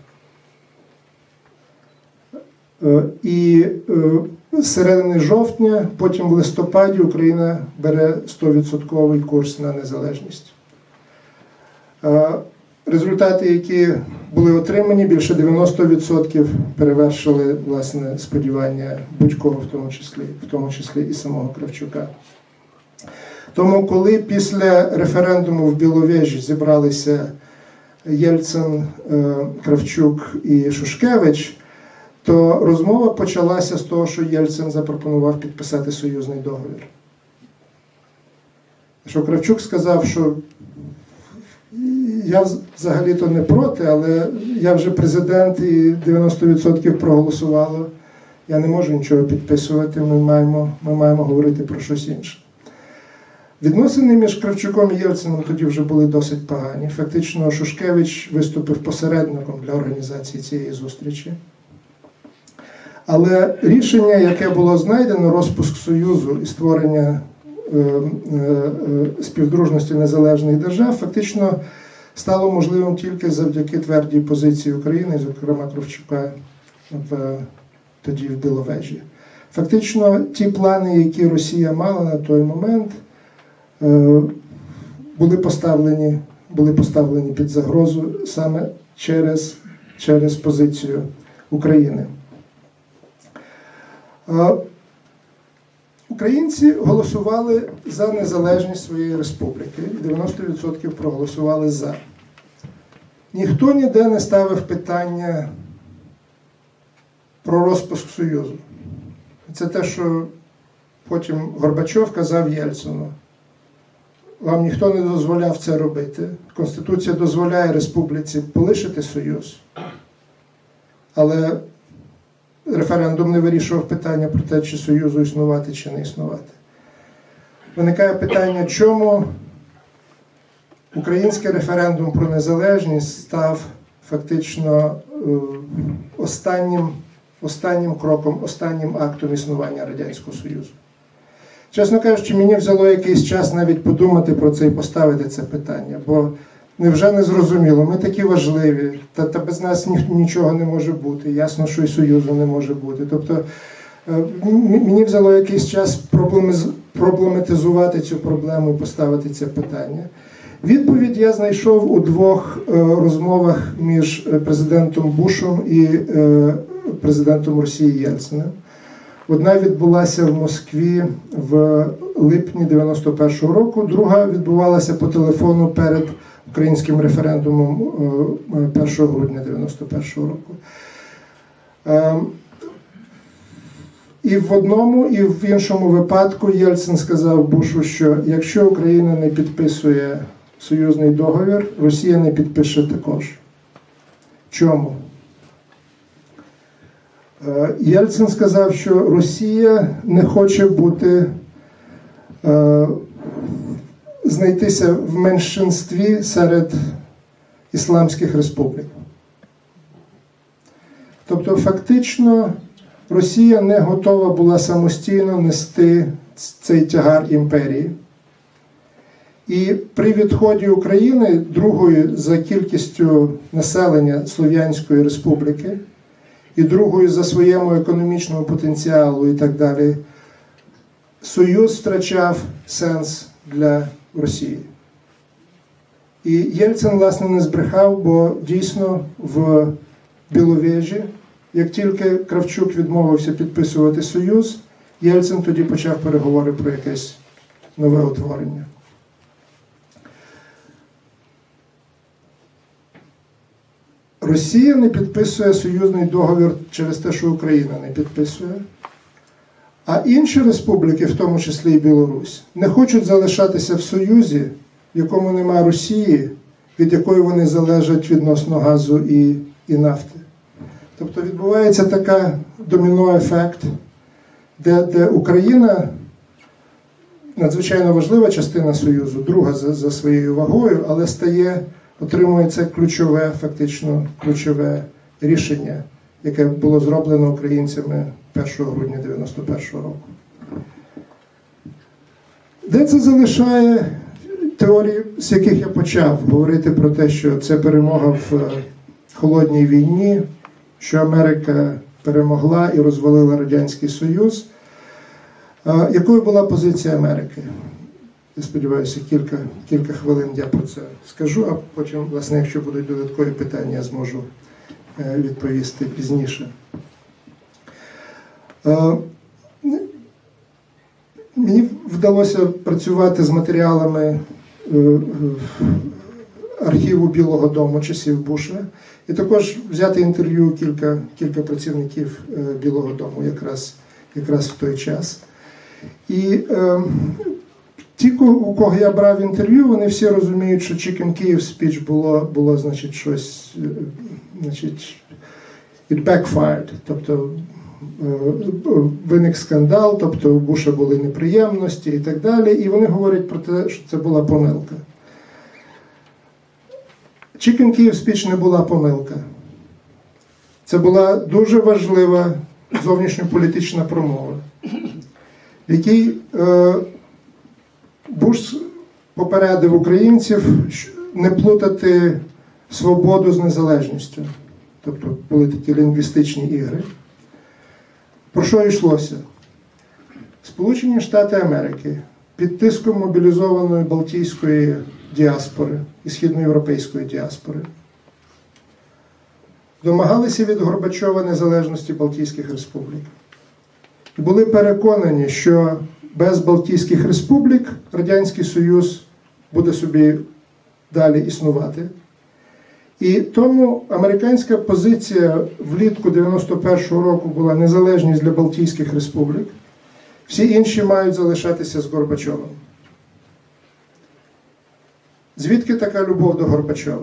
І з середини жовтня, потім в листопаді Україна бере 100% курс на незалежність. Результати, які були отримані, більше 90% перевершили, власне, сподівання будь-кого, в тому числі і самого Кравчука. Тому, коли після референдуму в Біловежі зібралися Єльцин, Кравчук і Шушкевич, то розмова почалася з того, що Єльцин запропонував підписати союзний договір. Що Кравчук сказав, що я взагалі-то не проти, але я вже президент і 90% проголосувало. Я не можу нічого підписувати, ми маємо говорити про щось інше. Відносини між Кравчуком і Єльцином тоді вже були досить погані. Фактично, Шушкевич виступив посередником для організації цієї зустрічі. Але рішення, яке було знайдено, розпуск Союзу і створення співдружності незалежних держав, фактично стало можливим тільки завдяки твердій позиції України, зокрема Кравчука тоді в Біловежі. Фактично, ті плани, які Росія мала на той момент, були поставлені під загрозу саме через позицію України. Українці голосували за незалежність своєї республіки, 90% проголосували за. Ніхто ніде не ставив питання про розпуск Союзу. Це те, що потім Горбачов казав Єльцину. Вам ніхто не дозволяв це робити. Конституція дозволяє республіці полишити Союз, але референдум не вирішував питання про те, чи Союзу існувати, чи не існувати. Виникає питання, чому український референдум про незалежність став фактично останнім кроком, останнім актом існування Радянського Союзу. Чесно кажучи, мені взяло якийсь час навіть подумати про це і поставити це питання, бо невже не зрозуміло, ми такі важливі, та без нас нічого не може бути, ясно, що і Союзу не може бути. Тобто мені взяло якийсь час проблематизувати цю проблему і поставити це питання. Відповідь я знайшов у двох розмовах між президентом Бушем і президентом Росії Єльциним. Одна відбулася в Москві в липні 91-го року, друга відбувалася по телефону перед українським референдумом 1 грудня 91-го року. І в одному, і в іншому випадку Єльцин сказав Бушу, що якщо Україна не підписує союзний договір, Росія не підпише також. Чому? Єльцин сказав, що Росія не хоче знайтися в меншинстві серед ісламських республік. Тобто, фактично, Росія не готова була самостійно нести цей тягар імперії. І при відході України, другої за кількістю населення Слов'янської республіки, і другою за своєму економічному потенціалу і так далі, Союз втрачав сенс для Росії. І Єльцин, власне, не збрехав, бо дійсно в Біловежі, як тільки Кравчук відмовився підписувати Союз, Єльцин тоді почав переговори про якесь нове утворення. Росія не підписує союзний договір через те, що Україна не підписує, а інші республіки, в тому числі і Білорусь, не хочуть залишатися в Союзі, в якому немає Росії, від якої вони залежать відносно газу і нафти. Тобто відбувається така доміно-ефект, де Україна, надзвичайно важлива частина Союзу, друга за своєю вагою, але отримує це фактично ключове рішення, яке було зроблено українцями 1 грудня 91-го року. Де це залишає теорії, з яких я почав говорити про те, що це перемога в холодній війні, що Америка перемогла і розвалила Радянський Союз. Якою була позиція Америки? Я сподіваюся, кілька хвилин я про це скажу, а потім, власне, якщо будуть додаткові питання, я зможу відповісти пізніше. Мені вдалося працювати з матеріалами архіву Білого дому часів Буша і також взяти інтерв'ю кілька працівників Білого дому якраз в той час. І ті, у кого я брав інтерв'ю, вони всі розуміють, що Chicken Kyiv speech було значить, щось, значить, it backfired, тобто виник скандал, тобто у Буша були неприємності і так далі, і вони говорять про те, що це була помилка. Chicken Kyiv speech не була помилка. Це була дуже важлива зовнішньополітична промова, в якій Буш попередив українців не плутати свободу з незалежністю. Тобто були такі лінгвістичні ігри. Про що йшлося? Сполучені Штати Америки під тиском мобілізованої балтійської діаспори і східноєвропейської діаспори домагалися від Горбачова незалежності Балтійських республік. І були переконані, що без Балтійських республік Радянський Союз буде собі далі існувати. І тому американська позиція влітку 91-го року була незалежність для Балтійських республік. Всі інші мають залишатися з Горбачовим. Звідки така любов до Горбачова?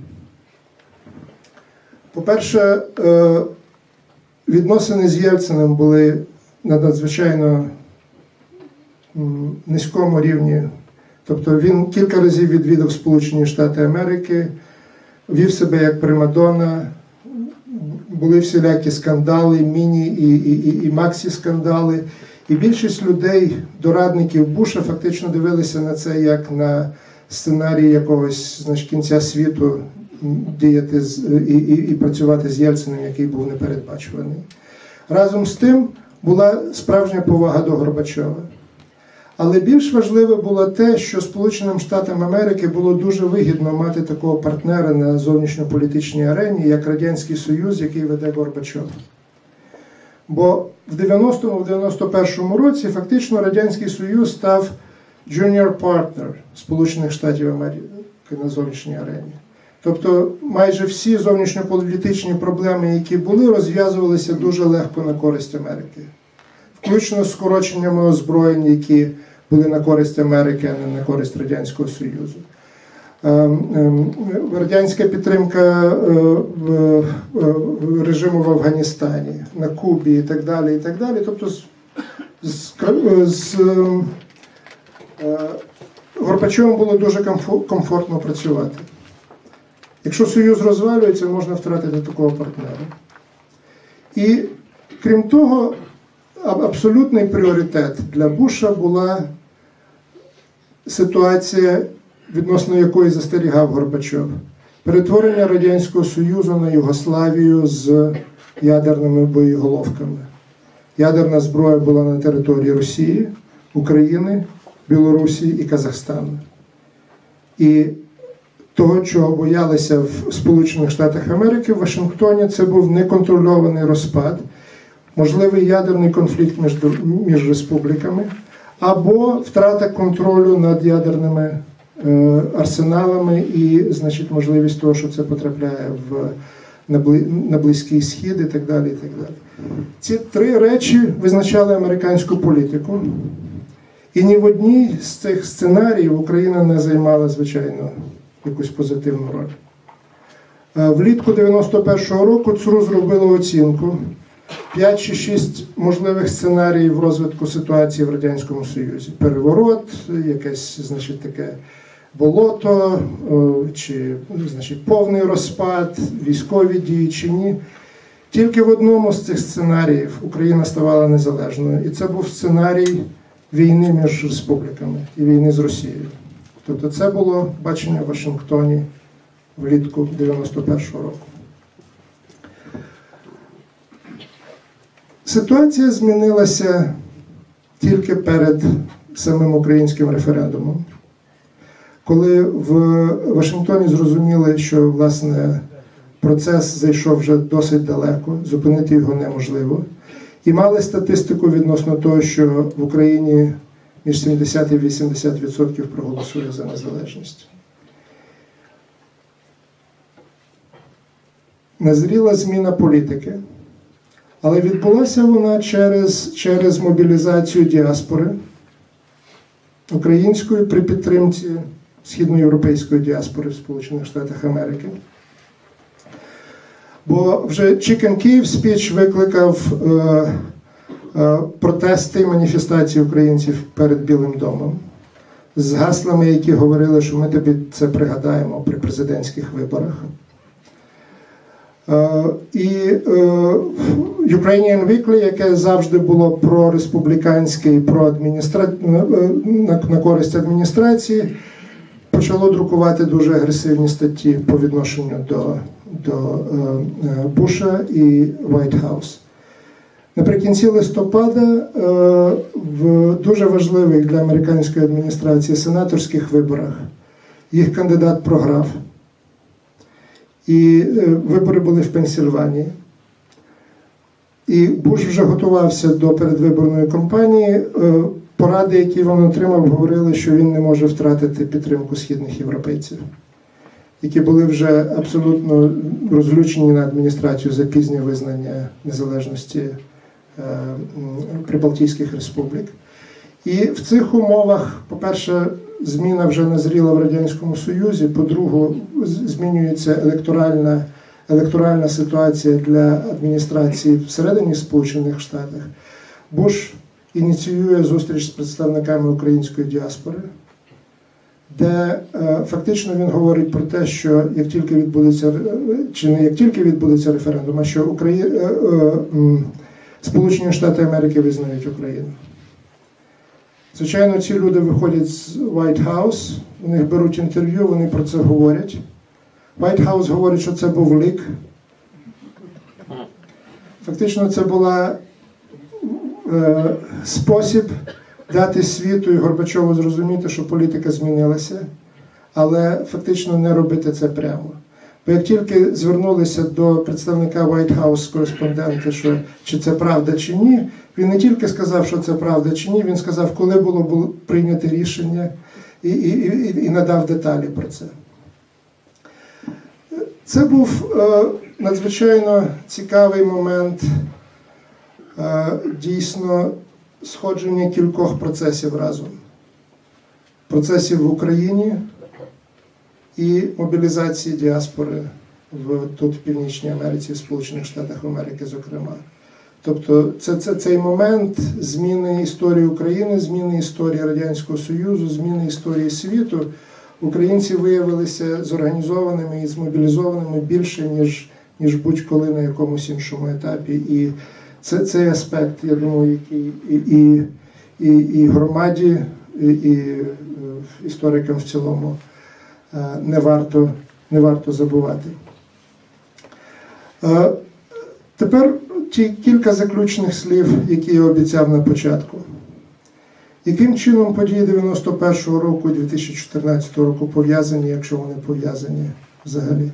По-перше, відносини з Єльциним були на надзвичайно низькому рівні. Тобто він кілька разів відвідав Сполучені Штати Америки, вів себе як примадонна, були всілякі скандали, міні і максі-скандали. І більшість людей, дорадників Буша, фактично дивилися на це як на сценарій якогось, значить, кінця світу, діяти і працювати з Єльциним, який був непередбачуваний. Разом з тим була справжня повага до Горбачова. Але більш важливе було те, що Сполученим Штатам Америки було дуже вигідно мати такого партнера на зовнішньополітичній арені, як Радянський Союз, який веде Горбачов. Бо в 90-91 році фактично Радянський Союз став junior partner Сполучених Штатів Америки на зовнішній арені. Тобто майже всі зовнішньополітичні проблеми, які були, розв'язувалися дуже легко на користь Америки. Включно з скороченнями озброєнь, які були на користь Америки, а не на користь Радянського Союзу. Радянська підтримка режиму в Афганістані, на Кубі і так далі, і так далі. Тобто з Горбачовим було дуже комфортно працювати. Якщо Союз розвалюється, можна втратити такого партнера. І крім того, абсолютний пріоритет для Буша була ситуація, відносно якої застерігав Горбачов. Перетворення Радянського Союзу на Югославію з ядерними боєголовками. Ядерна зброя була на території Росії, України, Білорусі і Казахстану. І того, чого боялися в Сполучених Штатах Америки, в Вашингтоні, це був неконтрольований розпад, можливий ядерний конфлікт між республіками, або втрата контролю над ядерними арсеналами і, значить, можливість того, що це потрапляє на Близький Схід і так далі, і так далі. Ці три речі визначали американську політику. І ні в одній з цих сценаріїв Україна не займала, звичайно, якусь позитивну роль. Влітку 91-го року ЦРУ зробило оцінку 5 чи 6 можливих сценаріїв розвитку ситуації в Радянському Союзі. Переворот, якесь, значить, таке болото, чи, значить, повний розпад, військові дії чи ні. Тільки в одному з цих сценаріїв Україна ставала незалежною. І це був сценарій війни між республіками і війни з Росією. Тобто це було бачення в Вашингтоні влітку 91-го року. Ситуація змінилася тільки перед самим українським референдумом. Коли в Вашингтоні зрозуміли, що, власне, процес зайшов вже досить далеко, зупинити його неможливо, і мали статистику відносно того, що в Україні між 70 і 80% проголосує за незалежність. Назріла зміна політики, але відбулася вона через мобілізацію діаспори української при підтримці східноєвропейської діаспори в Сполучених Штатах Америки. Бо вже Chicken Kyiv speech викликав протести і маніфестації українців перед Білим домом з гаслами, які говорили, що ми тобі це пригадаємо при президентських виборах. І Ukrainian Weekly, яке завжди було прореспубліканське і на користь адміністрації, почало друкувати дуже агресивні статті по відношенню до Буша і White House. Наприкінці листопада в дуже важливих для американської адміністрації сенаторських виборах їх кандидат програв. І вибори були в Пенсільванії. І Буш вже готувався до передвиборної кампанії. Поради, які він отримав, говорили, що він не може втратити підтримку східних європейців, які були вже абсолютно розлючені на адміністрацію за пізнє визнання незалежності Прибалтійських республік. І в цих умовах, по-перше, зміна вже назріла в Радянському Союзі, по-друге, змінюється електоральна ситуація для адміністрації всередині Сполучених Штатів. Буш ініціює зустріч з представниками української діаспори, де фактично він говорить про те, що як тільки відбудеться, чи не як тільки відбудеться референдум, а що Сполучені Штати Америки визнають Україну. Звичайно, ці люди виходять з White House, у них беруть інтерв'ю, вони про це говорять. White House говорить, що це був лік. Фактично, це була спосіб дати світу і Горбачову зрозуміти, що політика змінилася, але фактично не робити це прямо. Бо як тільки звернулися до представника White House кореспондента, що чи це правда чи ні, він не тільки сказав, що це правда чи ні, він сказав, коли було прийняте рішення і надав деталі про це. Це був надзвичайно цікавий момент дійсно сходження кількох процесів разом. Процесів в Україні і мобілізації діаспори тут в Північній Америці, в Сполучених Штатах Америки, зокрема. Тобто цей момент зміни історії України, зміни історії Радянського Союзу, зміни історії світу, українці виявилися зорганізованими і змобілізованими більше, ніж будь-коли на якомусь іншому етапі. І цей аспект, я думаю, який і громаді, і історикам в цілому не варто забувати. Тепер ті кілька заключних слів, які я обіцяв на початку. Яким чином події 91-го року і 2014 року пов'язані, якщо вони пов'язані взагалі?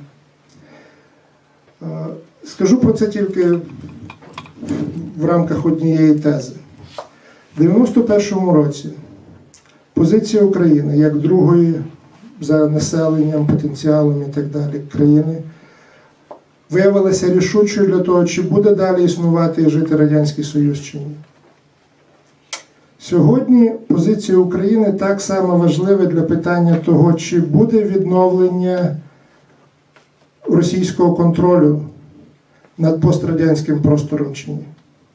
Скажу про це тільки в рамках однієї тези. В 91-му році позиція України, як другої за населенням, потенціалом і так далі країни, виявилася рішучою для того, чи буде далі існувати і жити Радянський Союз чи ні. Сьогодні позиція України так само важлива для питання того, чи буде відновлення російського контролю над пострадянським простором чи ні.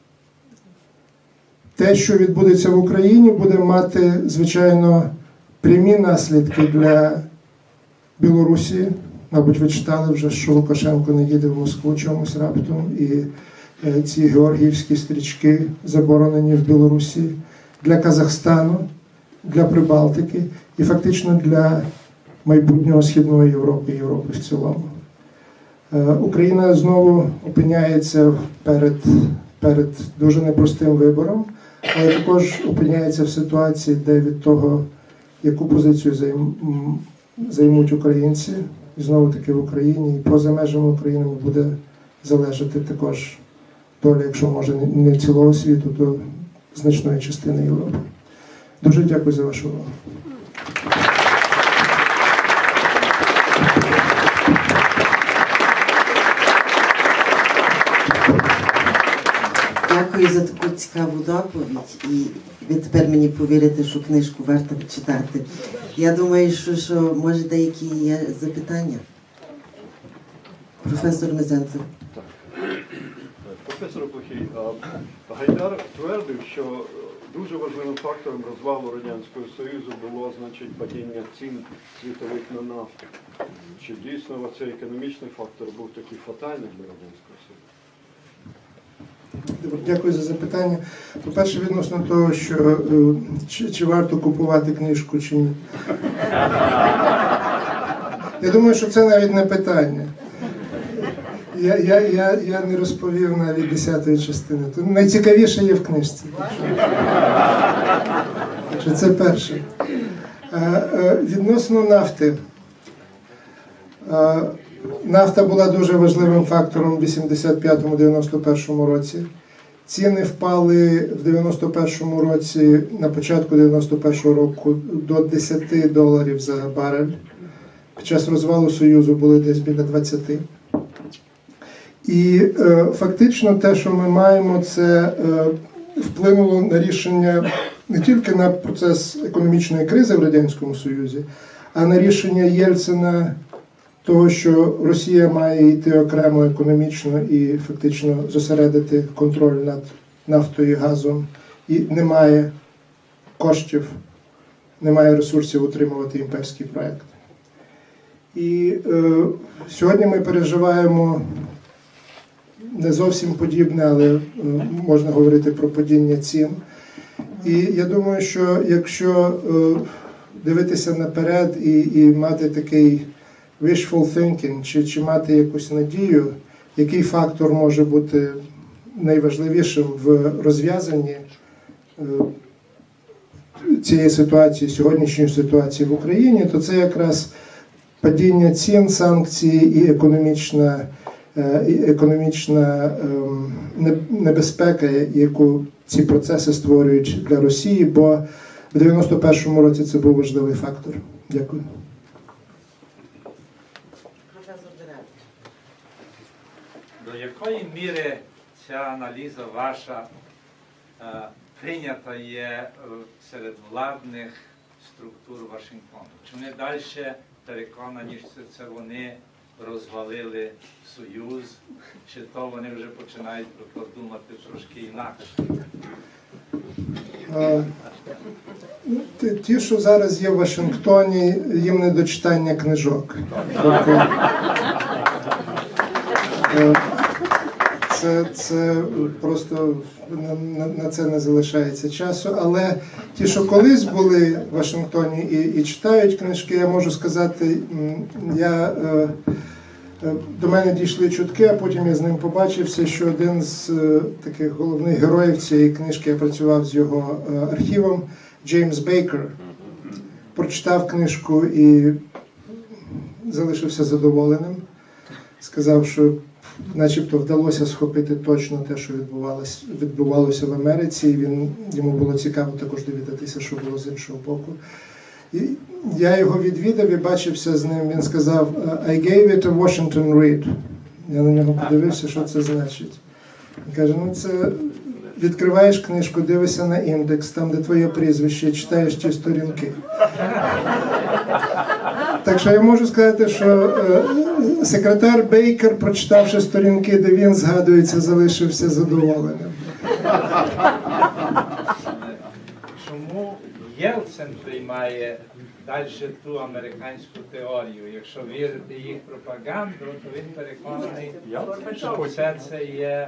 Те, що відбудеться в Україні, буде мати, звичайно, прямі наслідки для Білорусі. Мабуть, ви читали вже, що Лукашенко не їде в Москву чомусь раптом, і ці георгіївські стрічки заборонені в Білорусі, для Казахстану, для Прибалтики і фактично для майбутнього Східної Європи і Європи в цілому. Україна знову опиняється перед дуже непростим вибором, але також опиняється в ситуації, де від того, яку позицію займуть українці, і знову-таки в Україні, і поза межами України буде залежати також доля, якщо може не цілого світу, то значної частини Європи. Дуже дякую за вашу увагу. Дякую за таку цікаву доповідь. І ви тепер мені повірите, що книжку варто читати. Я думаю, що може деякі є запитання. Професор Мезенцев. Професор Плохий, Гайдар твердив, що дуже важливим фактором розвалу Радянського Союзу було, значить, падіння цін світових на нафту. Чи дійсно цей економічний фактор був такий фатальний для Радянського Союзу? Дякую за запитання. По-перше, відносно того, що чи варто купувати книжку, чи ні. Я думаю, що це навіть не питання. Я не розповів навіть 10-ї частини. Тут найцікавіше є в книжці. Це перше. Відносно нафти. Нафта була дуже важливим фактором у 85-91 році. Ціни впали в 91 році, на початку 91 року, до $10 за барель. Під час розвалу Союзу були десь біля 20. І фактично те, що ми маємо, це вплинуло на рішення не тільки на процес економічної кризи в Радянському Союзі, а на рішення Єльцина того, що Росія має йти окремо економічно і фактично зосередити контроль над нафтою і газом. І немає коштів, немає ресурсів утримувати імперський проєкт. І сьогодні ми переживаємо не зовсім подібне, але можна говорити про падіння цін. І я думаю, що якщо дивитися наперед і мати такий wishful thinking, чи мати якусь надію, який фактор може бути найважливішим в розв'язанні цієї ситуації, сьогоднішньої ситуації в Україні, то це якраз падіння цін, санкції і економічна небезпека, яку ці процеси створюють для Росії, бо в 91-му році це був важливий фактор. Дякую. До якої міри ця аналіза ваша прийнята є серед владних структур Вашингтону? Чи вони далі переконані, що це вони розвалили Союз, чи то вони вже починають про то думати трошки інакше? Ті, що зараз є в Вашингтоні, їм не до читання книжок. Це просто на це не залишається часу. Але ті, що колись були в Вашингтоні і читають книжки, я можу сказати, до мене дійшли чутки, а потім я з ним побачився, що один з таких головних героїв цієї книжки, я працював з його архівом, Джеймс Бейкер, прочитав книжку і залишився задоволеним. Сказав, що начебто вдалося схопити точно те, що відбувалося в Америці, і йому було цікаво також довідатися, що було з іншого боку. І я його відвідав і бачився з ним, він сказав, I gave it a Washington read. Я на нього подивився, що це значить. Він каже, це відкриваєш книжку, дивишся на індекс, там, де твоє прізвище, читаєш ті сторінки. Так що я можу сказати, що секретар Бейкер, прочитавши сторінки, де він згадується, залишився задоволеним. Чому Єлцин приймає далі ту американську теорію? Якщо вірити їх пропаганду, то він переконаний, що все це є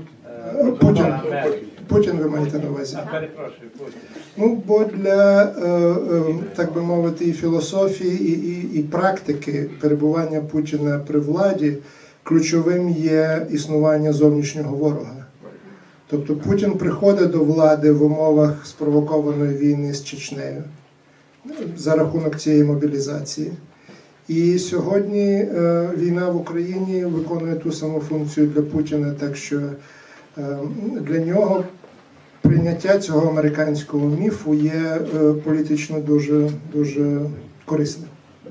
Путін ви маєте на увазі? Перепрошую, Путін. Бо для, так би мовити, і філософії, і практики перебування Путіна при владі ключовим є існування зовнішнього ворога. Тобто Путін приходить до влади в умовах спровокованої війни з Чечнею за рахунок цієї мобілізації. І сьогодні війна в Україні виконує ту саму функцію для Путіна, так що для нього прийняття цього американського міфу є політично дуже корисним.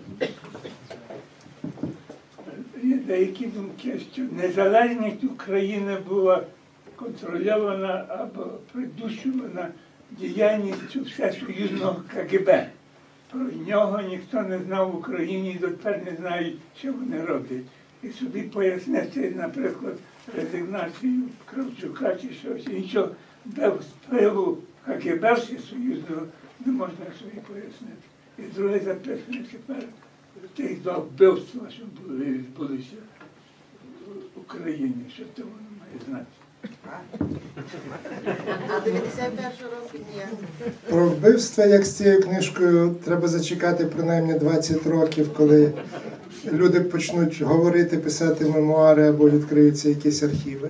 Є деякі думки, що незалежність України була контрольована або придушувана діяльністю всесоюзного КГБ. Про нього ніхто не знав в Україні і дотепер не знають, що вони роблять. І собі пояснити, наприклад, резигнацію Кравчука чи щось іншого, без впливу КГБ всесоюзного не можна собі пояснити. І друге записане тепер тих два вбивства, що відбулися в Україні, що це воно має знати. А 91 року ні. Про вбивства, як з цією книжкою, треба зачекати принаймні 20 років, коли люди почнуть говорити, писати мемуари або відкриються якісь архіви.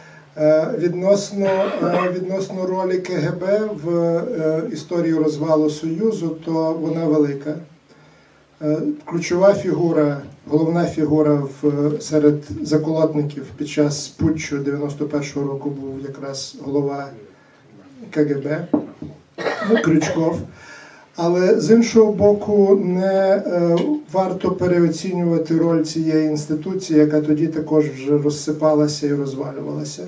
Відносно ролі КГБ в історії розвалу Союзу, то вона велика. Ключова фігура, головна фігура серед заколотників під час путчу 91-го року був якраз голова КГБ, Крючков. Але з іншого боку, не варто переоцінювати роль цієї інституції, яка тоді також вже розсипалася і розвалювалася.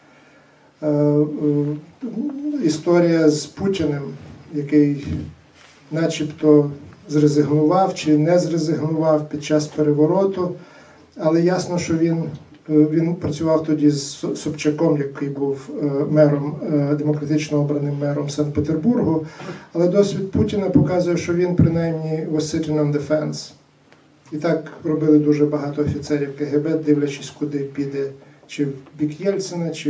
Історія з Путіним, який начебто зрезигнував чи не зрезигнував під час перевороту, але ясно, що він працював тоді з Собчаком, який був мером, демократично обраним мером Санкт-Петербургу, але досвід Путіна показує, що він принаймні was sitting on the fence. І так робили дуже багато офіцерів КГБ, дивлячись, куди піде, чи в бік Єльцина, чи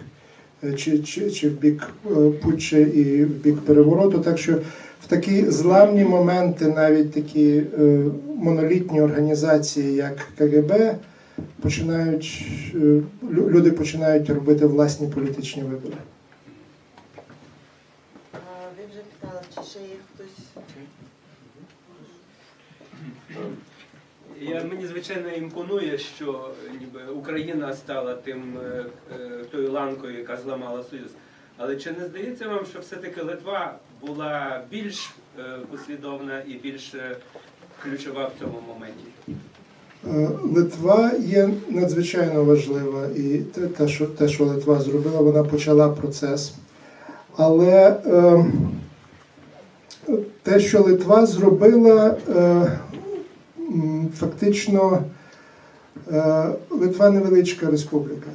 в бік путча і в бік перевороту. Так що в такі зламні моменти навіть такі монолітні організації, як КГБ, люди починають робити власні політичні вибори. Ви вже питали, чи ще є хтось? Мені, звичайно, імпонує, що ніби Україна стала тою ланкою, яка зламала Союз. Але чи не здається вам, що все-таки Литва була більш послідовна і більш ключова в цьому моменті? Литва є надзвичайно важлива, і те, що Литва зробила, вона почала процес. Але те, що Литва зробила, фактично, Литва невеличка республіка.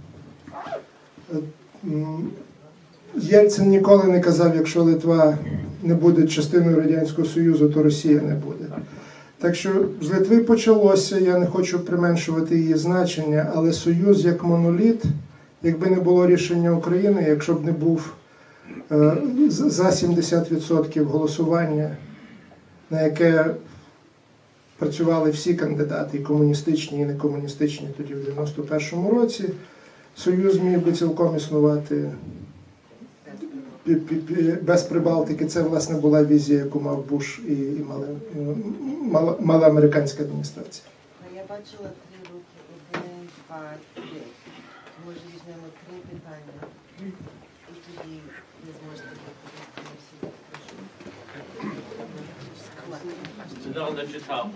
Єльцин ніколи не казав, якщо Литва не буде частиною Радянського Союзу, то Росія не буде. Так що з Литви почалося, я не хочу применшувати її значення, але Союз як моноліт, якби не було рішення України, якщо б не був за 70% голосування, на яке працювали всі кандидати, і комуністичні, і некомуністичні тоді в 91-му році, Союз міг би цілком існувати без Прибалтики. Це, власне, була візія, яку мав Буш і мала американська адміністрація. Я бачила 3 руки, 1, 2, 3. Може, візьмемо 3 питання, і тоді ви зможете відповісти на всі. Недавно читав.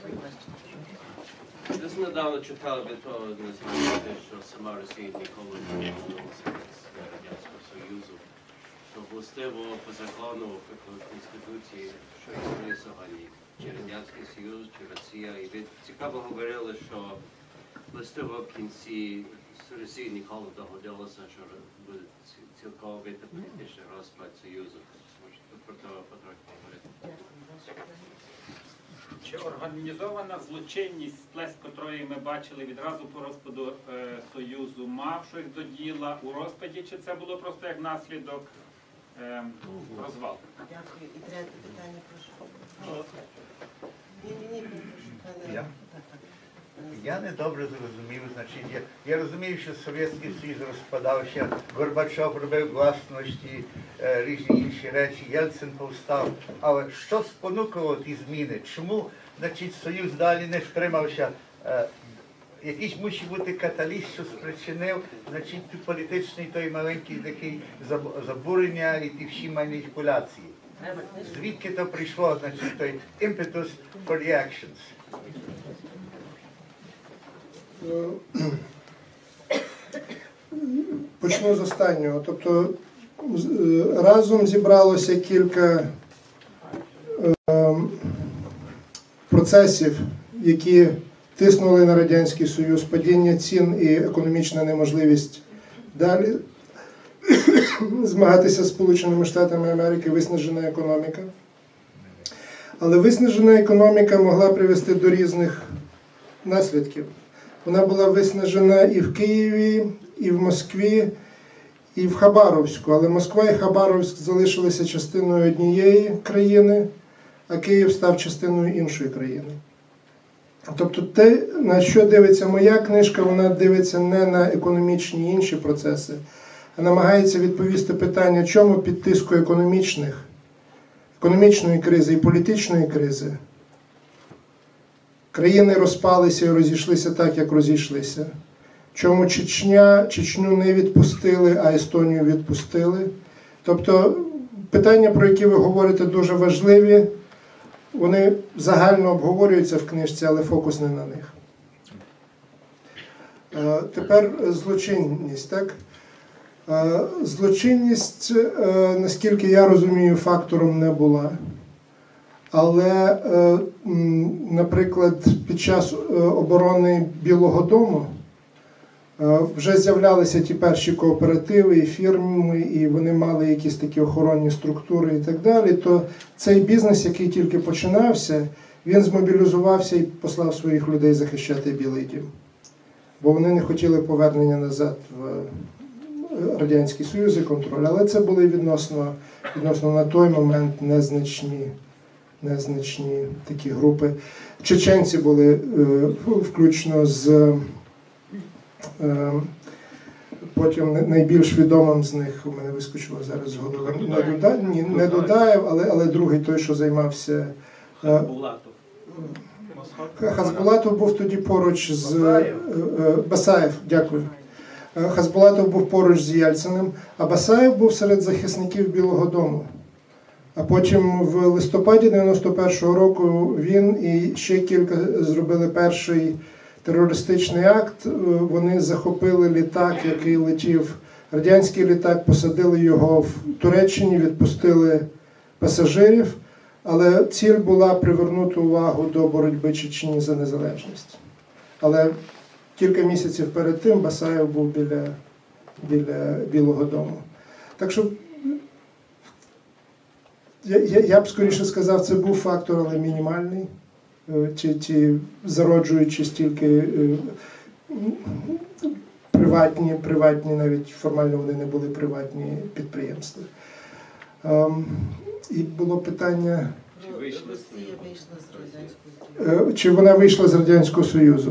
Десь недавно читав від того, що сама Росія ніколи не повернулася з Радянського Союзу. Що властиво по закону, по Конституції, що існує сьогодні, чи Радянський Союз, чи Росія. І ви цікаво говорили, що властиво в кінці Росія ніколи догодилася, що буде цілковитий політичний розпад Союзу. Можете про це потрохи говорити? Чи організована злочинність, сплеск котрої ми бачили відразу по розпаду Союзу, мав щось до діла у розпаді, чи це було просто як наслідок розвалу? Дякую. І третє питання, прошу. Ні, прошу, пане. Я не добре зрозумів, значить, я розумію, що Совєтський Союз розпадався, Горбачов робив власності, різні інші речі, Єльцин повстав. Але що спонукало ті зміни? Чому, значить, Союз далі не втримався? Якийсь мусить бути каталіст, що спричинив, значить, політичний той маленький такий забурення і ті всі маніпуляції. Звідки то прийшло, значить, той impetus for the actions? Почну з останнього. Тобто разом зібралося кілька процесів, які тиснули на Радянський Союз, падіння цін і економічна неможливість далі змагатися з Сполученими Штатами Америки, виснажена економіка. Але виснажена економіка могла привести до різних наслідків. Вона була виснажена і в Києві, і в Москві, і в Хабаровську. Але Москва і Хабаровськ залишилися частиною однієї країни, а Київ став частиною іншої країни. Тобто те, на що дивиться моя книжка, вона дивиться не на економічні інші процеси, а намагається відповісти питання, чому під тиску економічної кризи і політичної кризи країни розпалися і розійшлися так, як розійшлися. Чому Чечню не відпустили, а Естонію відпустили. Тобто питання, про які ви говорите, дуже важливі. Вони загально обговорюються в книжці, але фокус не на них. Тепер злочинність, так? Злочинність, наскільки я розумію, фактором не була. Але, наприклад, під час оборони Білого дому вже з'являлися ті перші кооперативи і фірми, і вони мали якісь такі охоронні структури і так далі, то цей бізнес, який тільки починався, він змобілізувався і послав своїх людей захищати Білий дім. Бо вони не хотіли повернення назад в Радянський Союз і контроль. Але це були відносно на той момент незначні такі групи. Чеченці були включно з потім найбільш відомим з них, у мене вискочило зараз з голови, не Дудаєв, але другий той, що займався... Хасбулатов був тоді поруч з... Басаєв, дякую. Хасбулатов був поруч з Єльциним, а Басаєв був серед захисників Білого дому. А потім в листопаді 91-го року він і ще кілька зробили перший терористичний акт. Вони захопили літак, який летів, радянський літак, посадили його в Туреччині, відпустили пасажирів, але ціль була привернути увагу до боротьби Чечні за незалежність. Але кілька місяців перед тим Басаєв був біля Білого дому. Так що я б скоріше сказав, це був фактор, але мінімальний. Ті зароджуючи стільки приватні, навіть формально вони не були приватні підприємства. І було питання, чи вона вийшла з Радянського Союзу.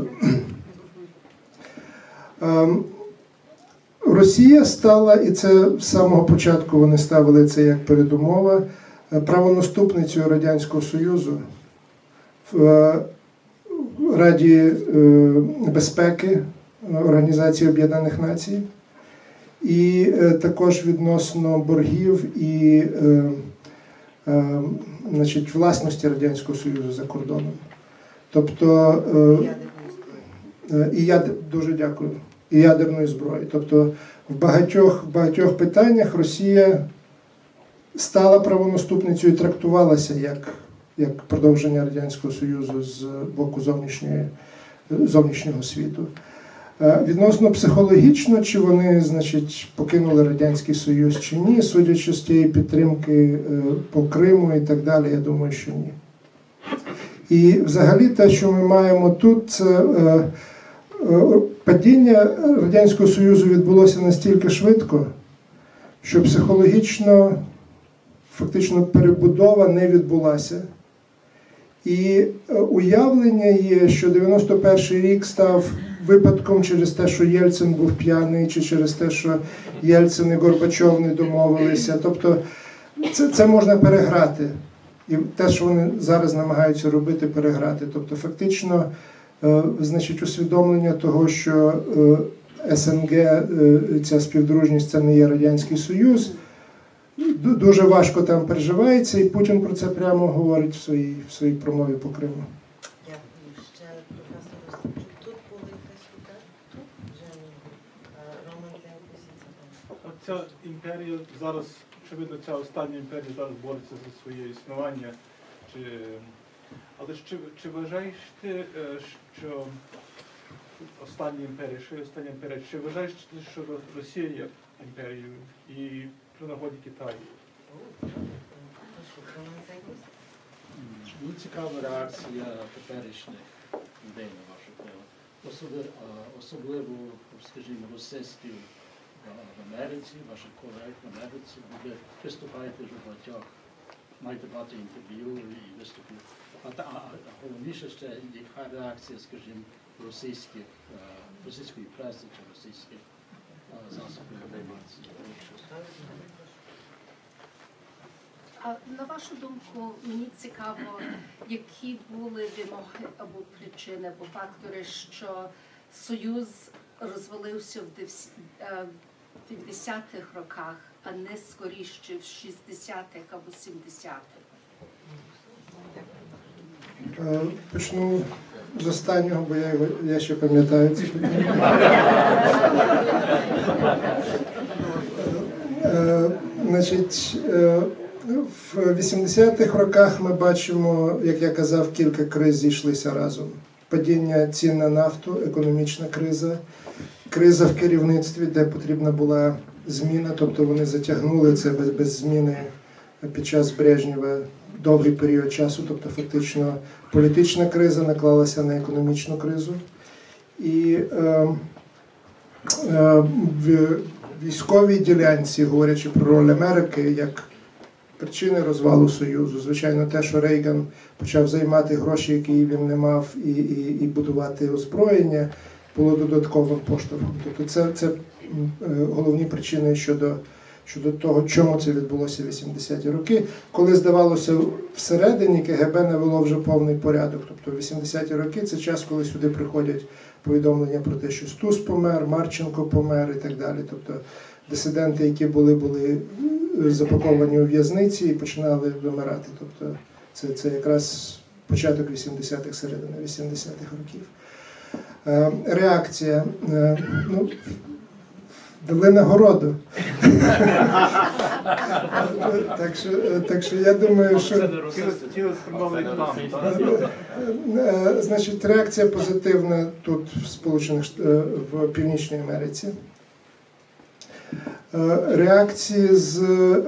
Росія стала, і це з самого початку вони ставили це як передумова, правонаступницею Радянського Союзу в Раді безпеки Організації Об'єднаних Націй, і також відносно боргів і значить, власності Радянського Союзу за кордоном. Тобто, дуже дякую, і ядерної зброї. Тобто в багатьох питаннях Росія стала правонаступницею і трактувалася як продовження Радянського Союзу з боку зовнішнього світу. Відносно психологічно, чи вони, значить, покинули Радянський Союз чи ні, судячи з тієї підтримки по Криму і так далі, я думаю, що ні. І взагалі те, що ми маємо тут, це падіння Радянського Союзу відбулося настільки швидко, що психологічно, фактично, перебудова не відбулася. І уявлення є, що 91-й рік став випадком через те, що Єльцин був п'яний, чи через те, що Єльцин і Горбачов не домовилися. Тобто це можна переграти. І те, що вони зараз намагаються робити, переграти. Тобто фактично, значить, усвідомлення того, що СНГ, ця співдружність, це не є Радянський Союз, дуже важко там переживається, і Путін про це прямо говорить в своїй промові по Криму. Дякую. Ще професор Ростовчук. Тут були якась рука? Тут? Женя. Роман, це позиція. Ця імперія зараз, очевидно, ця остання імперія зараз бореться за своє існування. Але чи вважаєш ти, що остання імперія, що є остання імперія, чи вважаєш ти, що Росія є імперією і при нагоді Китаю? Мені цікава реакція теперішніх людей на вашу тему. Особливо, скажімо, російських в Америці, ваших колег в Америці, де виступаєте вже багатьох, маєте багато інтерв'ю і виступів. А головніше ще, яка реакція, скажімо, російської преси чи російських засобів інформації? А на вашу думку, мені цікаво, які були вимоги або причини, або фактори, що Союз розвалився в 50-х роках, а не скоріше в 60-х або 70-х? Почну з останнього, бо я ще пам'ятаю це. Значить, в 80-х роках ми бачимо, як я казав, кілька криз зійшлися разом. Падіння цін на нафту, економічна криза, криза в керівництві, де потрібна була зміна, тобто вони затягнули це без зміни під час Брежнєва довгий період часу, тобто фактично політична криза наклалася на економічну кризу. І в військовій ділянці, говорячи про роль Америки, як причини розвалу Союзу, звичайно, те, що Рейган почав займати гроші, які він не мав, і будувати озброєння, було додатковим поштовхом. Тобто це головні причини щодо того, чому це відбулося в 80-ті роки, коли, здавалося, всередині КГБ навело вже повний порядок. Тобто 80-ті роки – це час, коли сюди приходять повідомлення про те, що Стус помер, Марченко помер і так далі. Тобто дисиденти, які були запаковані у в'язниці і починали вимирати. Тобто це якраз початок 80-х, середина 80-х років. Реакція. Дали нагороду. Так що я думаю, що... Значить, реакція позитивна тут, в Північній Америці. Реакції з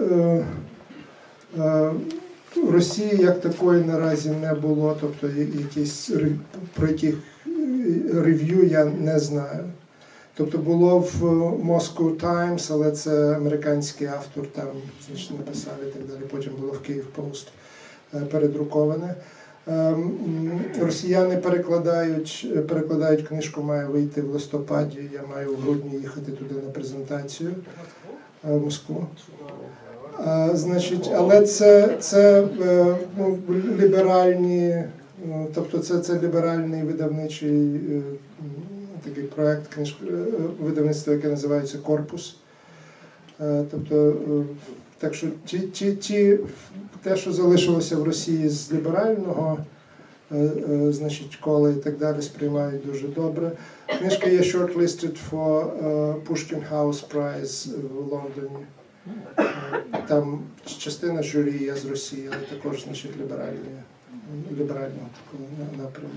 Росії як такої наразі не було, тобто про яких рев'ю я не знаю. Тобто було в Moscow Times, але це американський автор там, значить, написав і так далі. Потім було в Київ Post передруковане. Росіяни перекладають книжку, має вийти в листопаді, я маю в грудні їхати туди на презентацію в Москву. Значить, але це ліберальні, тобто це ліберальний видавничий такий проект видавництва, яке називається «Корпус». Тобто, так що те, що залишилося в Росії з ліберального, значить, кола і так далі, сприймають дуже добре. Книжка є shortlisted for Pushkin House Prize в Лондоні. Там частина журі є з Росії, але також, значить, ліберального такого напряму.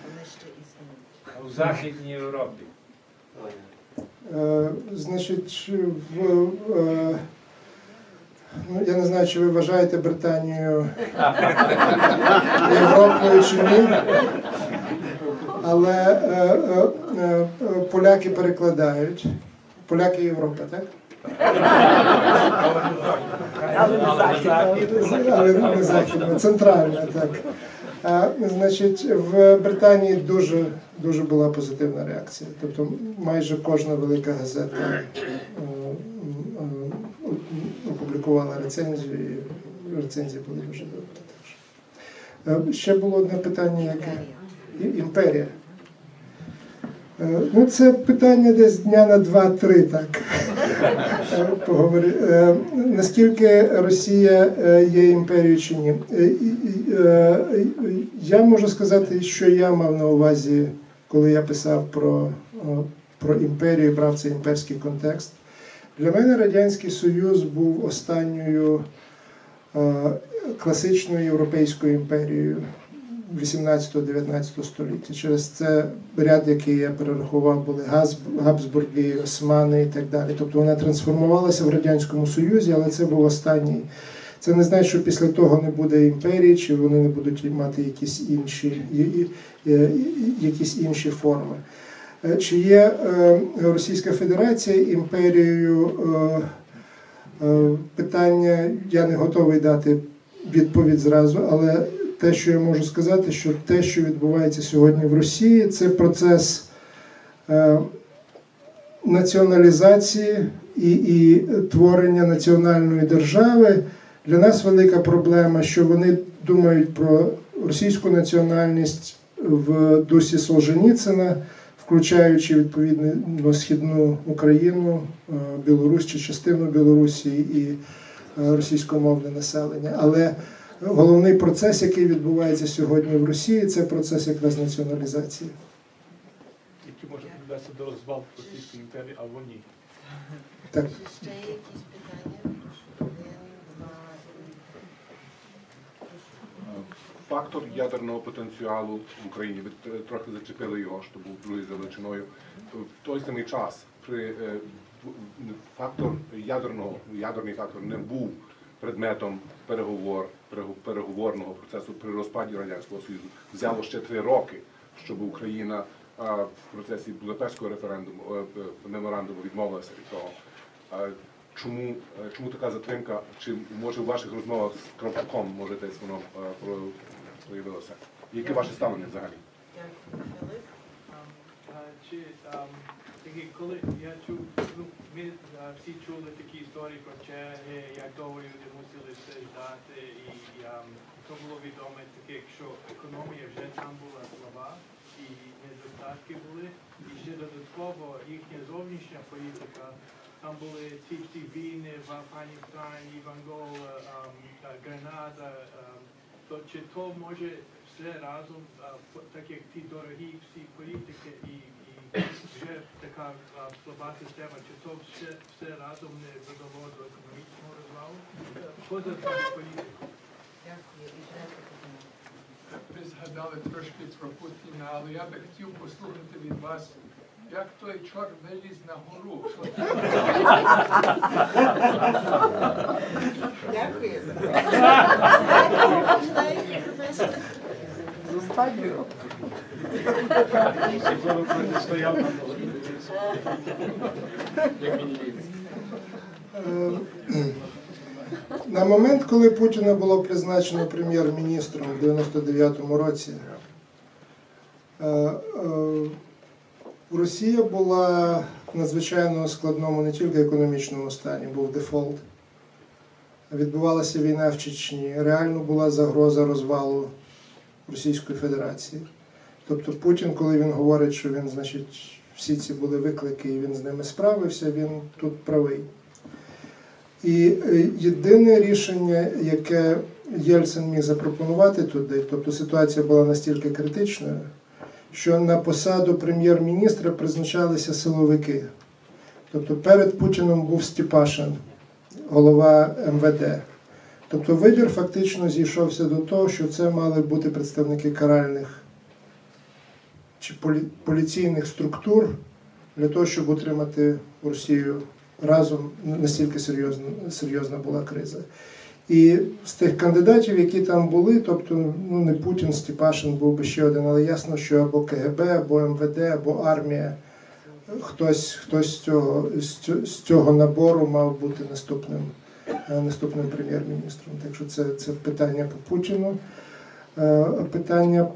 У Західній Європі. Значить, я не знаю, чи ви вважаєте Британію Європою чи ні, але поляки перекладають. Поляки Європа, так? Але не західна, центральна, так. Значить, в Британії дуже була позитивна реакція. Тобто майже кожна велика газета опублікувала рецензію, і рецензії були дуже добрі. Ще було одне питання, яке? Імперія. Ну, це питання десь дня на 2-3, так. Наскільки Росія є імперією чи ні? Я можу сказати, що я мав на увазі, коли я писав про імперію, брав цей імперський контекст. Для мене Радянський Союз був останньою класичною європейською імперією 18-19 століття. Через це ряд, який я перерахував, були Габсбурги, Османи і так далі. Тобто вона трансформувалася в Радянському Союзі, але це був останній. Це не значить, що після того не буде імперії, чи вони не будуть мати якісь інші форми. Чи є Російська Федерація імперією? Питання, я не готовий дати відповідь зразу, але те, що я можу сказати, що те, що відбувається сьогодні в Росії, це процес націоналізації і творення національної держави. Для нас велика проблема, що вони думають про російську національність в дусі Солженіцина, включаючи відповідно Східну Україну, Білорусь чи частину Білорусі і російськомовне населення. Але головний процес, який відбувається сьогодні в Росії, це процес якраз націоналізації. Який може привести до розвалу Російської імперії або ні? Так. Ще є якісь питання? Фактор ядерного потенціалу в Україні, ви трохи зачепили його, що був другий за величиною. В той самий час ядерний фактор не був предметом переговорного процесу при розпаді Радянського Союзу. Взяло ще 3 роки, щоб Україна в процесі Будапештського меморандуму відмовилася від того. Чому така затримка? Чи може у ваших розмовах з Кравчуком, може десь воно проявилося? Яке ваше ставлення взагалі? Коли я чув, ми всі чули такі історії про Чехи, як довго люди мусили все ждати, і то було відомо таке, що економія вже там була слаба, і недостатки були, і ще додатково їхня зовнішня політика. Там були ці всі війни в Афганістані, в Анголі, Гренада. То чи то може все разом, так як ті дорогі всі політики і вже така слаба система, чи то все разом не додало до економічного розвалу? Поза політику. Ви згадали трошки про Путіна, але я би хотів послухати від вас, як той чорт виліз на гору. Дякую. На момент, коли Путіна було призначено прем'єр-міністром в 99-му році, Росія була в надзвичайно складному не тільки економічному стані, був дефолт. Відбувалася війна в Чечні, реально була загроза розвалу Російської Федерації. Тобто Путін, коли він говорить, що він, значить, всі ці були виклики і він з ними справився, він тут правий. І єдине рішення, яке Єльцин міг запропонувати туди, тобто ситуація була настільки критичною, що на посаду прем'єр-міністра призначалися силовики. Тобто перед Путіном був Степашин, голова МВД. Тобто вибір фактично зійшовся до того, що це мали бути представники каральних чи поліційних структур для того, щоб утримати Росію разом, настільки серйозна була криза. І з тих кандидатів, які там були, тобто не Путін, Степашин був би ще один, але ясно, що або КГБ, або МВД, або армія, хтось з цього набору мав бути наступним прем'єр-міністром. Так що це питання по Путіну. питання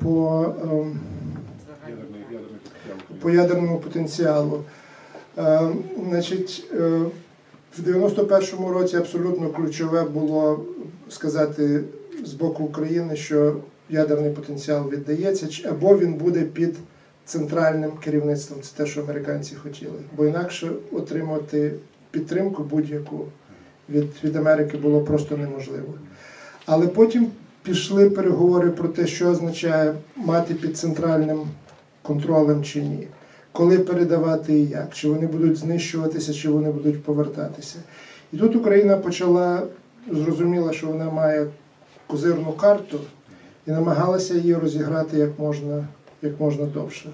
по ядерному потенціалу. Значить, в 91-му році абсолютно ключове було сказати з боку України, що ядерний потенціал віддається, або він буде під центральним керівництвом. Це те, що американці хотіли. Бо інакше отримати підтримку будь-яку від Америки було просто неможливо. Але потім пішли переговори про те, що означає мати під центральним контролем чи ні. Коли передавати і як, чи вони будуть знищуватися, чи вони будуть повертатися. І тут Україна зрозуміла, що вона має козирну карту і намагалася її розіграти як можна довше.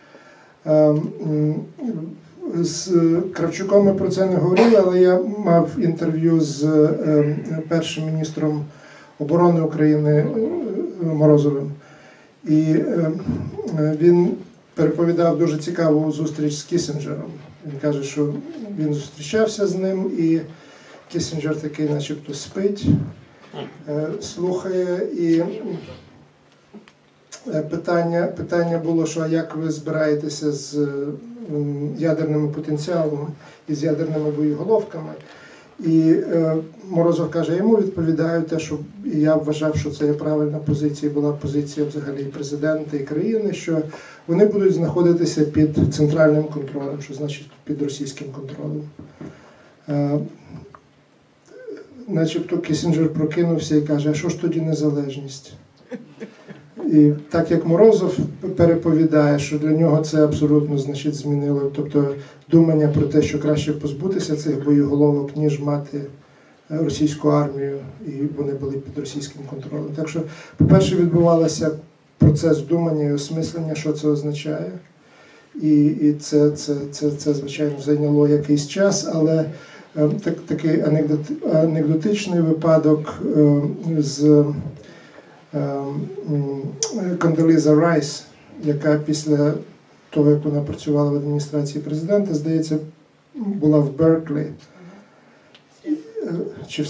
З Кравчуком ми про це не говорили, але я мав інтерв'ю з першим міністром оборони України Морозовим. І він переповідав дуже цікаву зустріч з Кіссінджером. Він каже, що він зустрічався з ним, і Кіссінджер такий начебто спить, слухає, і питання було, що як ви збираєтеся з ядерним потенціалом і з ядерними боєголовками. І Морозов каже, йому відповідаю те, що я вважав, що це є правильна позиція, була позиція взагалі президента і країни, що вони будуть знаходитися під центральним контролем, що значить під російським контролем. Начебто Кіссінджер прокинувся і каже, а що ж тоді незалежність? І так як Морозов переповідає, що для нього це абсолютно, значить, змінило, тобто думання про те, що краще позбутися цих боєголовок, ніж мати російську армію, і вони були під російським контролем. Так що, по-перше, відбувався процес думання і осмислення, що це означає. І це звичайно, зайняло якийсь час, але такий анекдотичний випадок з Кондоліза Райс, яка після того, як вона працювала в адміністрації президента, здається, була в Берклі, чи в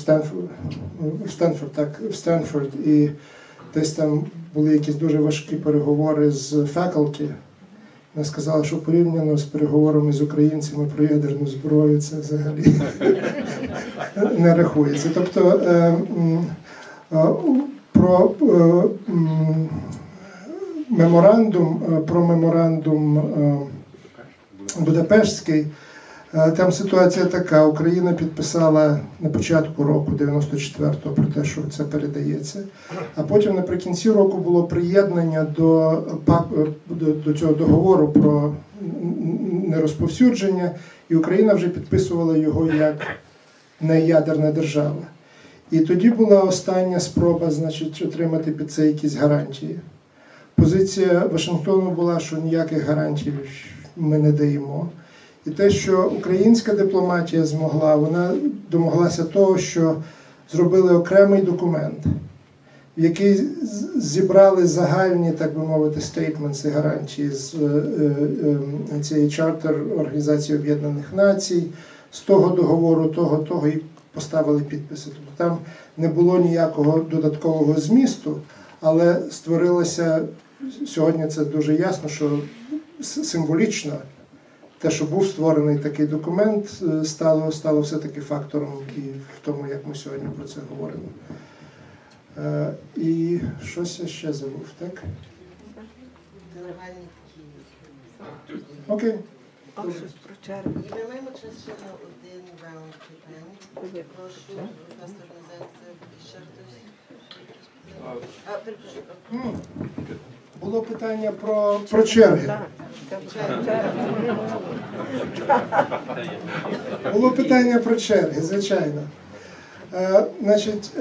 Стенфорд, і десь там були якісь дуже важкі переговори з faculty. Вона сказала, що порівняно з переговорами з українцями про ядерну зброю це взагалі не рахується. Тобто про меморандум Будапештський, там ситуація така. Україна підписала на початку року, 94-го, про те, що це передається. А потім наприкінці року було приєднання до цього договору про нерозповсюдження, і Україна вже підписувала його як неядерна держава. І тоді була остання спроба, значить, отримати під це якісь гарантії. Позиція Вашингтону була, що ніяких гарантій ми не даємо. І те, що українська дипломатія змогла, вона домоглася того, що зробили окремий документ, в який зібрали загальні, так би мовити, стейтменти, гарантії з цієї чартер Організації Об'єднаних Націй, з того договору, того, і поставили підписи. Тобто там не було ніякого додаткового змісту, але створилося, сьогодні це дуже ясно, що символічно, те, що був створений такий документ, стало все-таки фактором і в тому, як ми сьогодні про це говоримо. І щось я ще забув, так? Окей. І ми маємо час ще на один раунд питань. Прошу, професор Назарцев, і ще хтось. Було питання про черги. Було питання про черги, звичайно. Значить,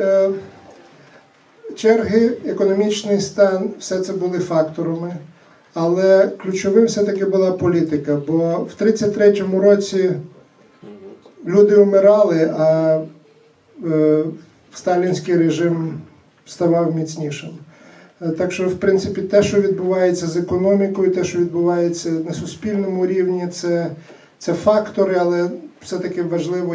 черги, економічний стан, все це були факторами, але ключовим все-таки була політика, бо в 1933 році люди вмирали, а сталінський режим ставав міцнішим. Так що, в принципі, те, що відбувається з економікою, те, що відбувається на суспільному рівні, це фактори, але все-таки важливо,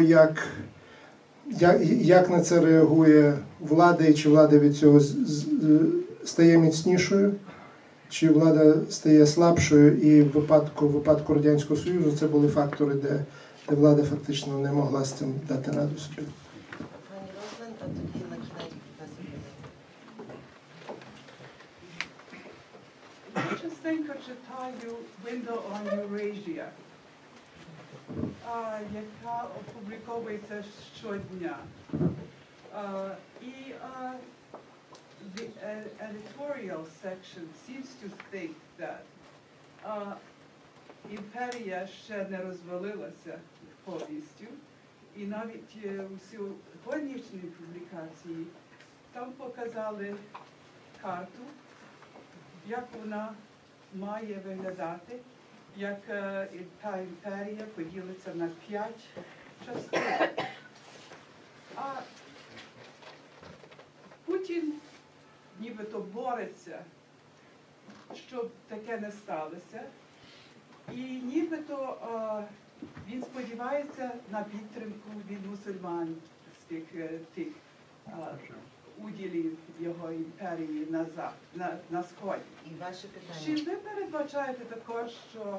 як на це реагує влада і чи влада від цього стає міцнішою, чи влада стає слабшою, і в випадку Радянського Союзу це були фактори, де влада фактично не могла з цим дати раду собі. Частенько читаю «Window on Eurasia», яка опубліковується щодня. І the editorial section seems to think that імперія ще не розвалилася повністю, і навіть у сьогоднішній публікації там показали карту, як вона має виглядати, як та імперія поділиться на 5 частин. А Путін нібито бореться, щоб таке не сталося, і нібито він сподівається на підтримку від мусульманських тих уділів його імперії на Сході. І ваше питання. Чи ви передбачаєте також, що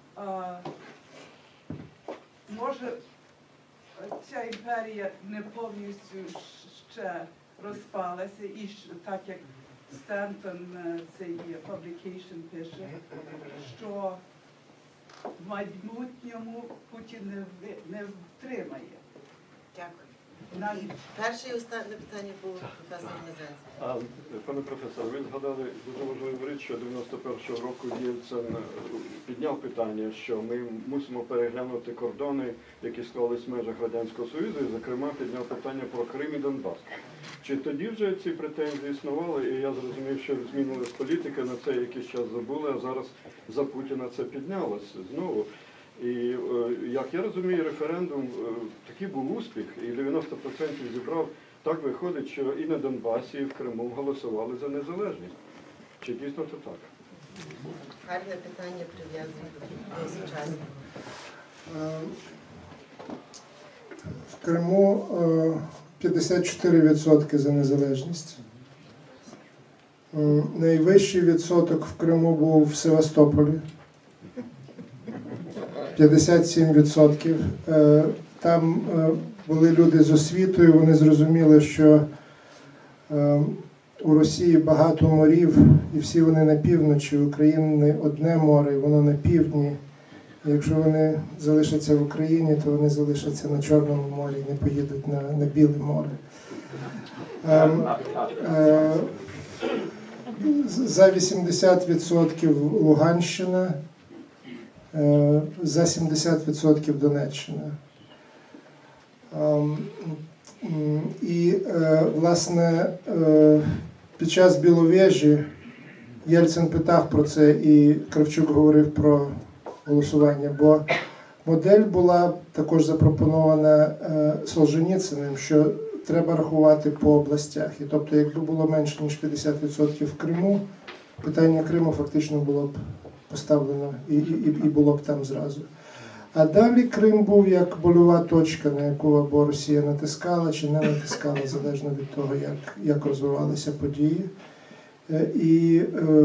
може ця імперія не повністю ще розпалася, і так як Стентон цей publication пише, що в майбутньому Путін не втримає? Дякую. Перше і останнє питання було професор Мезенцев. Пане професор, ви згадали дуже важливу річ, що 91-го року Єльцин підняв питання, що ми мусимо переглянути кордони, які склались в межах Радянського Союзу, і, зокрема, підняв питання про Крим і Донбас. Чи тоді вже ці претензії існували, і я зрозумів, що змінилась політика, на це якийсь час забули, а зараз за Путіна це піднялось знову. І, як я розумію, референдум такий був успіх, і 90% зібрав. Так виходить, що і на Донбасі, і в Криму голосували за незалежність. Чи дійсно це так? Гарне питання прив'язане до сучасного. В Криму 54% за незалежність. Найвищий відсоток в Криму був в Севастополі. 57%. Там були люди з освітою, вони зрозуміли, що у Росії багато морів, і всі вони на півночі, в Україні одне море, і воно на півдні. І якщо вони залишаться в Україні, то вони залишаться на Чорному морі, не поїдуть на Біле море. За 80% Луганщина, за 70% Донеччина. І, власне, під час Біловежі Єльцин питав про це, і Кравчук говорив про голосування, бо модель була також запропонована Солженіциним, що треба рахувати по областях. І тобто, якби було менше, ніж 50% в Криму, питання Криму фактично було б поставлено і було б там зразу. А далі Крим був як больова точка, на яку або Росія натискала чи не натискала, залежно від того, як розвивалися події. І,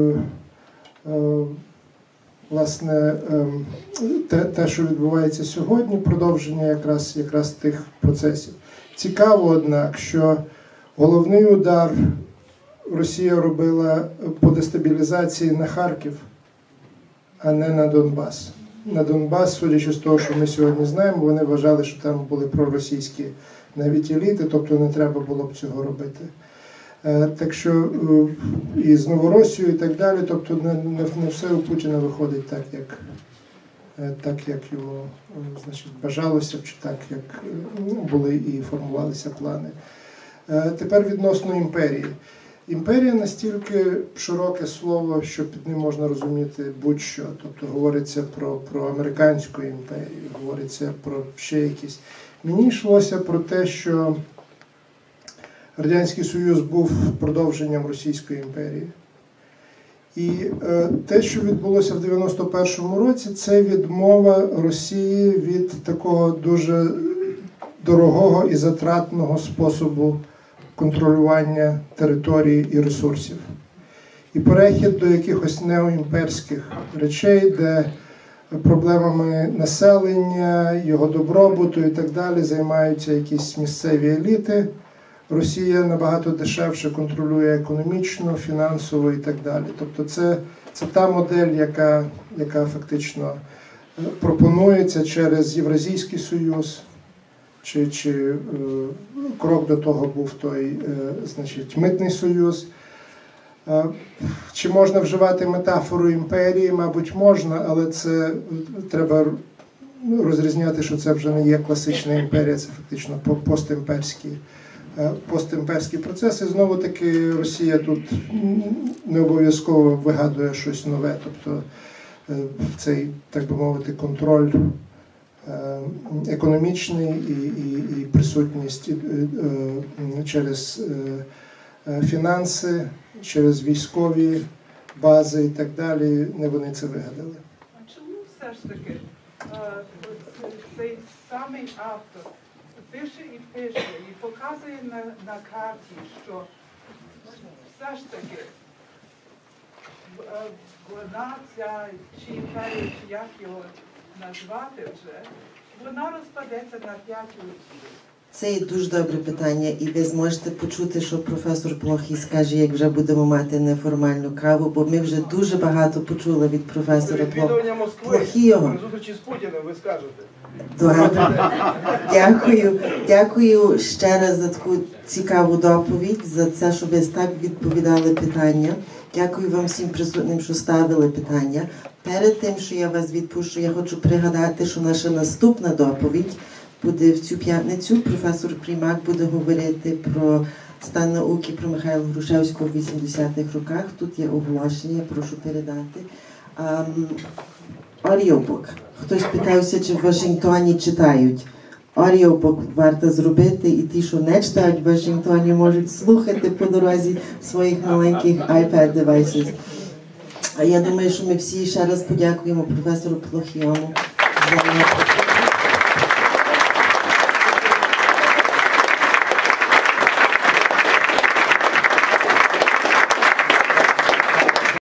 власне, те, що відбувається сьогодні, продовження якраз тих процесів. Цікаво, однак, що головний удар Росія робила по дестабілізації на Харків, а не на Донбас. На Донбас, судячи з того, що ми сьогодні знаємо, вони вважали, що там були проросійські навіть еліти, тобто не треба було б цього робити. Так що і з Новоросією і так далі, тобто не все у Путіна виходить так, як йому, значить, бажалося, чи так, як були і формувалися плани. Тепер відносно імперії. Імперія настільки широке слово, що під ним можна розуміти будь-що. Тобто говориться про американську імперію, говориться про ще якісь. Мені йшлося про те, що Радянський Союз був продовженням Російської імперії. І те, що відбулося в 91-му році, це відмова Росії від такого дуже дорогого і затратного способу контролювання території і ресурсів. і перехід до якихось неоімперських речей, де проблемами населення, його добробуту і так далі займаються якісь місцеві еліти. Росія набагато дешевше контролює економічно, фінансово і так далі. Тобто це та модель, яка фактично пропонується через Євразійський Союз, чи крок до того був той, значить, Митний Союз. Чи можна вживати метафору імперії? Мабуть, можна, але це треба розрізняти, що це вже не є класична імперія, це фактично постімперські процеси. Знову-таки Росія тут не обов'язково вигадує щось нове, тобто цей, так би мовити, контроль економічний і присутність через фінанси, через військові бази і так далі, не вони це вигадали. А чому все ж таки цей самий автор пише і показує на карті, що все ж таки вона, ця чи імперія, чи як його назвати вже, вона розпадеться на 5 років. Це є дуже добре питання, і ви зможете почути, що професор Плохий скаже, як вже будемо мати неформальну каву, бо ми вже дуже багато почули від професора Плохійого. При зустрічі з Путіним ви скажете. Добре. Дякую ще раз за таку цікаву доповідь, за це, що ви так відповідали питання. Дякую вам всім присутнім, що ставили питання. Перед тим, що я вас відпущу, я хочу пригадати, що наша наступна доповідь буде в цю п'ятницю. Професор Примак буде говорити про стан науки, про Михайла Грушевського в 80-х роках. Тут є оголошення, я прошу передати. Аудіобук. Хтось питався, чи в Вашингтоні читають. Аудіобук варто зробити, і ті, що не читають в Вашингтоні, можуть слухати по дорозі в своїх маленьких iPad-девайсах. А я думаю, що ми всі ще раз подякуємо професору Плохійому за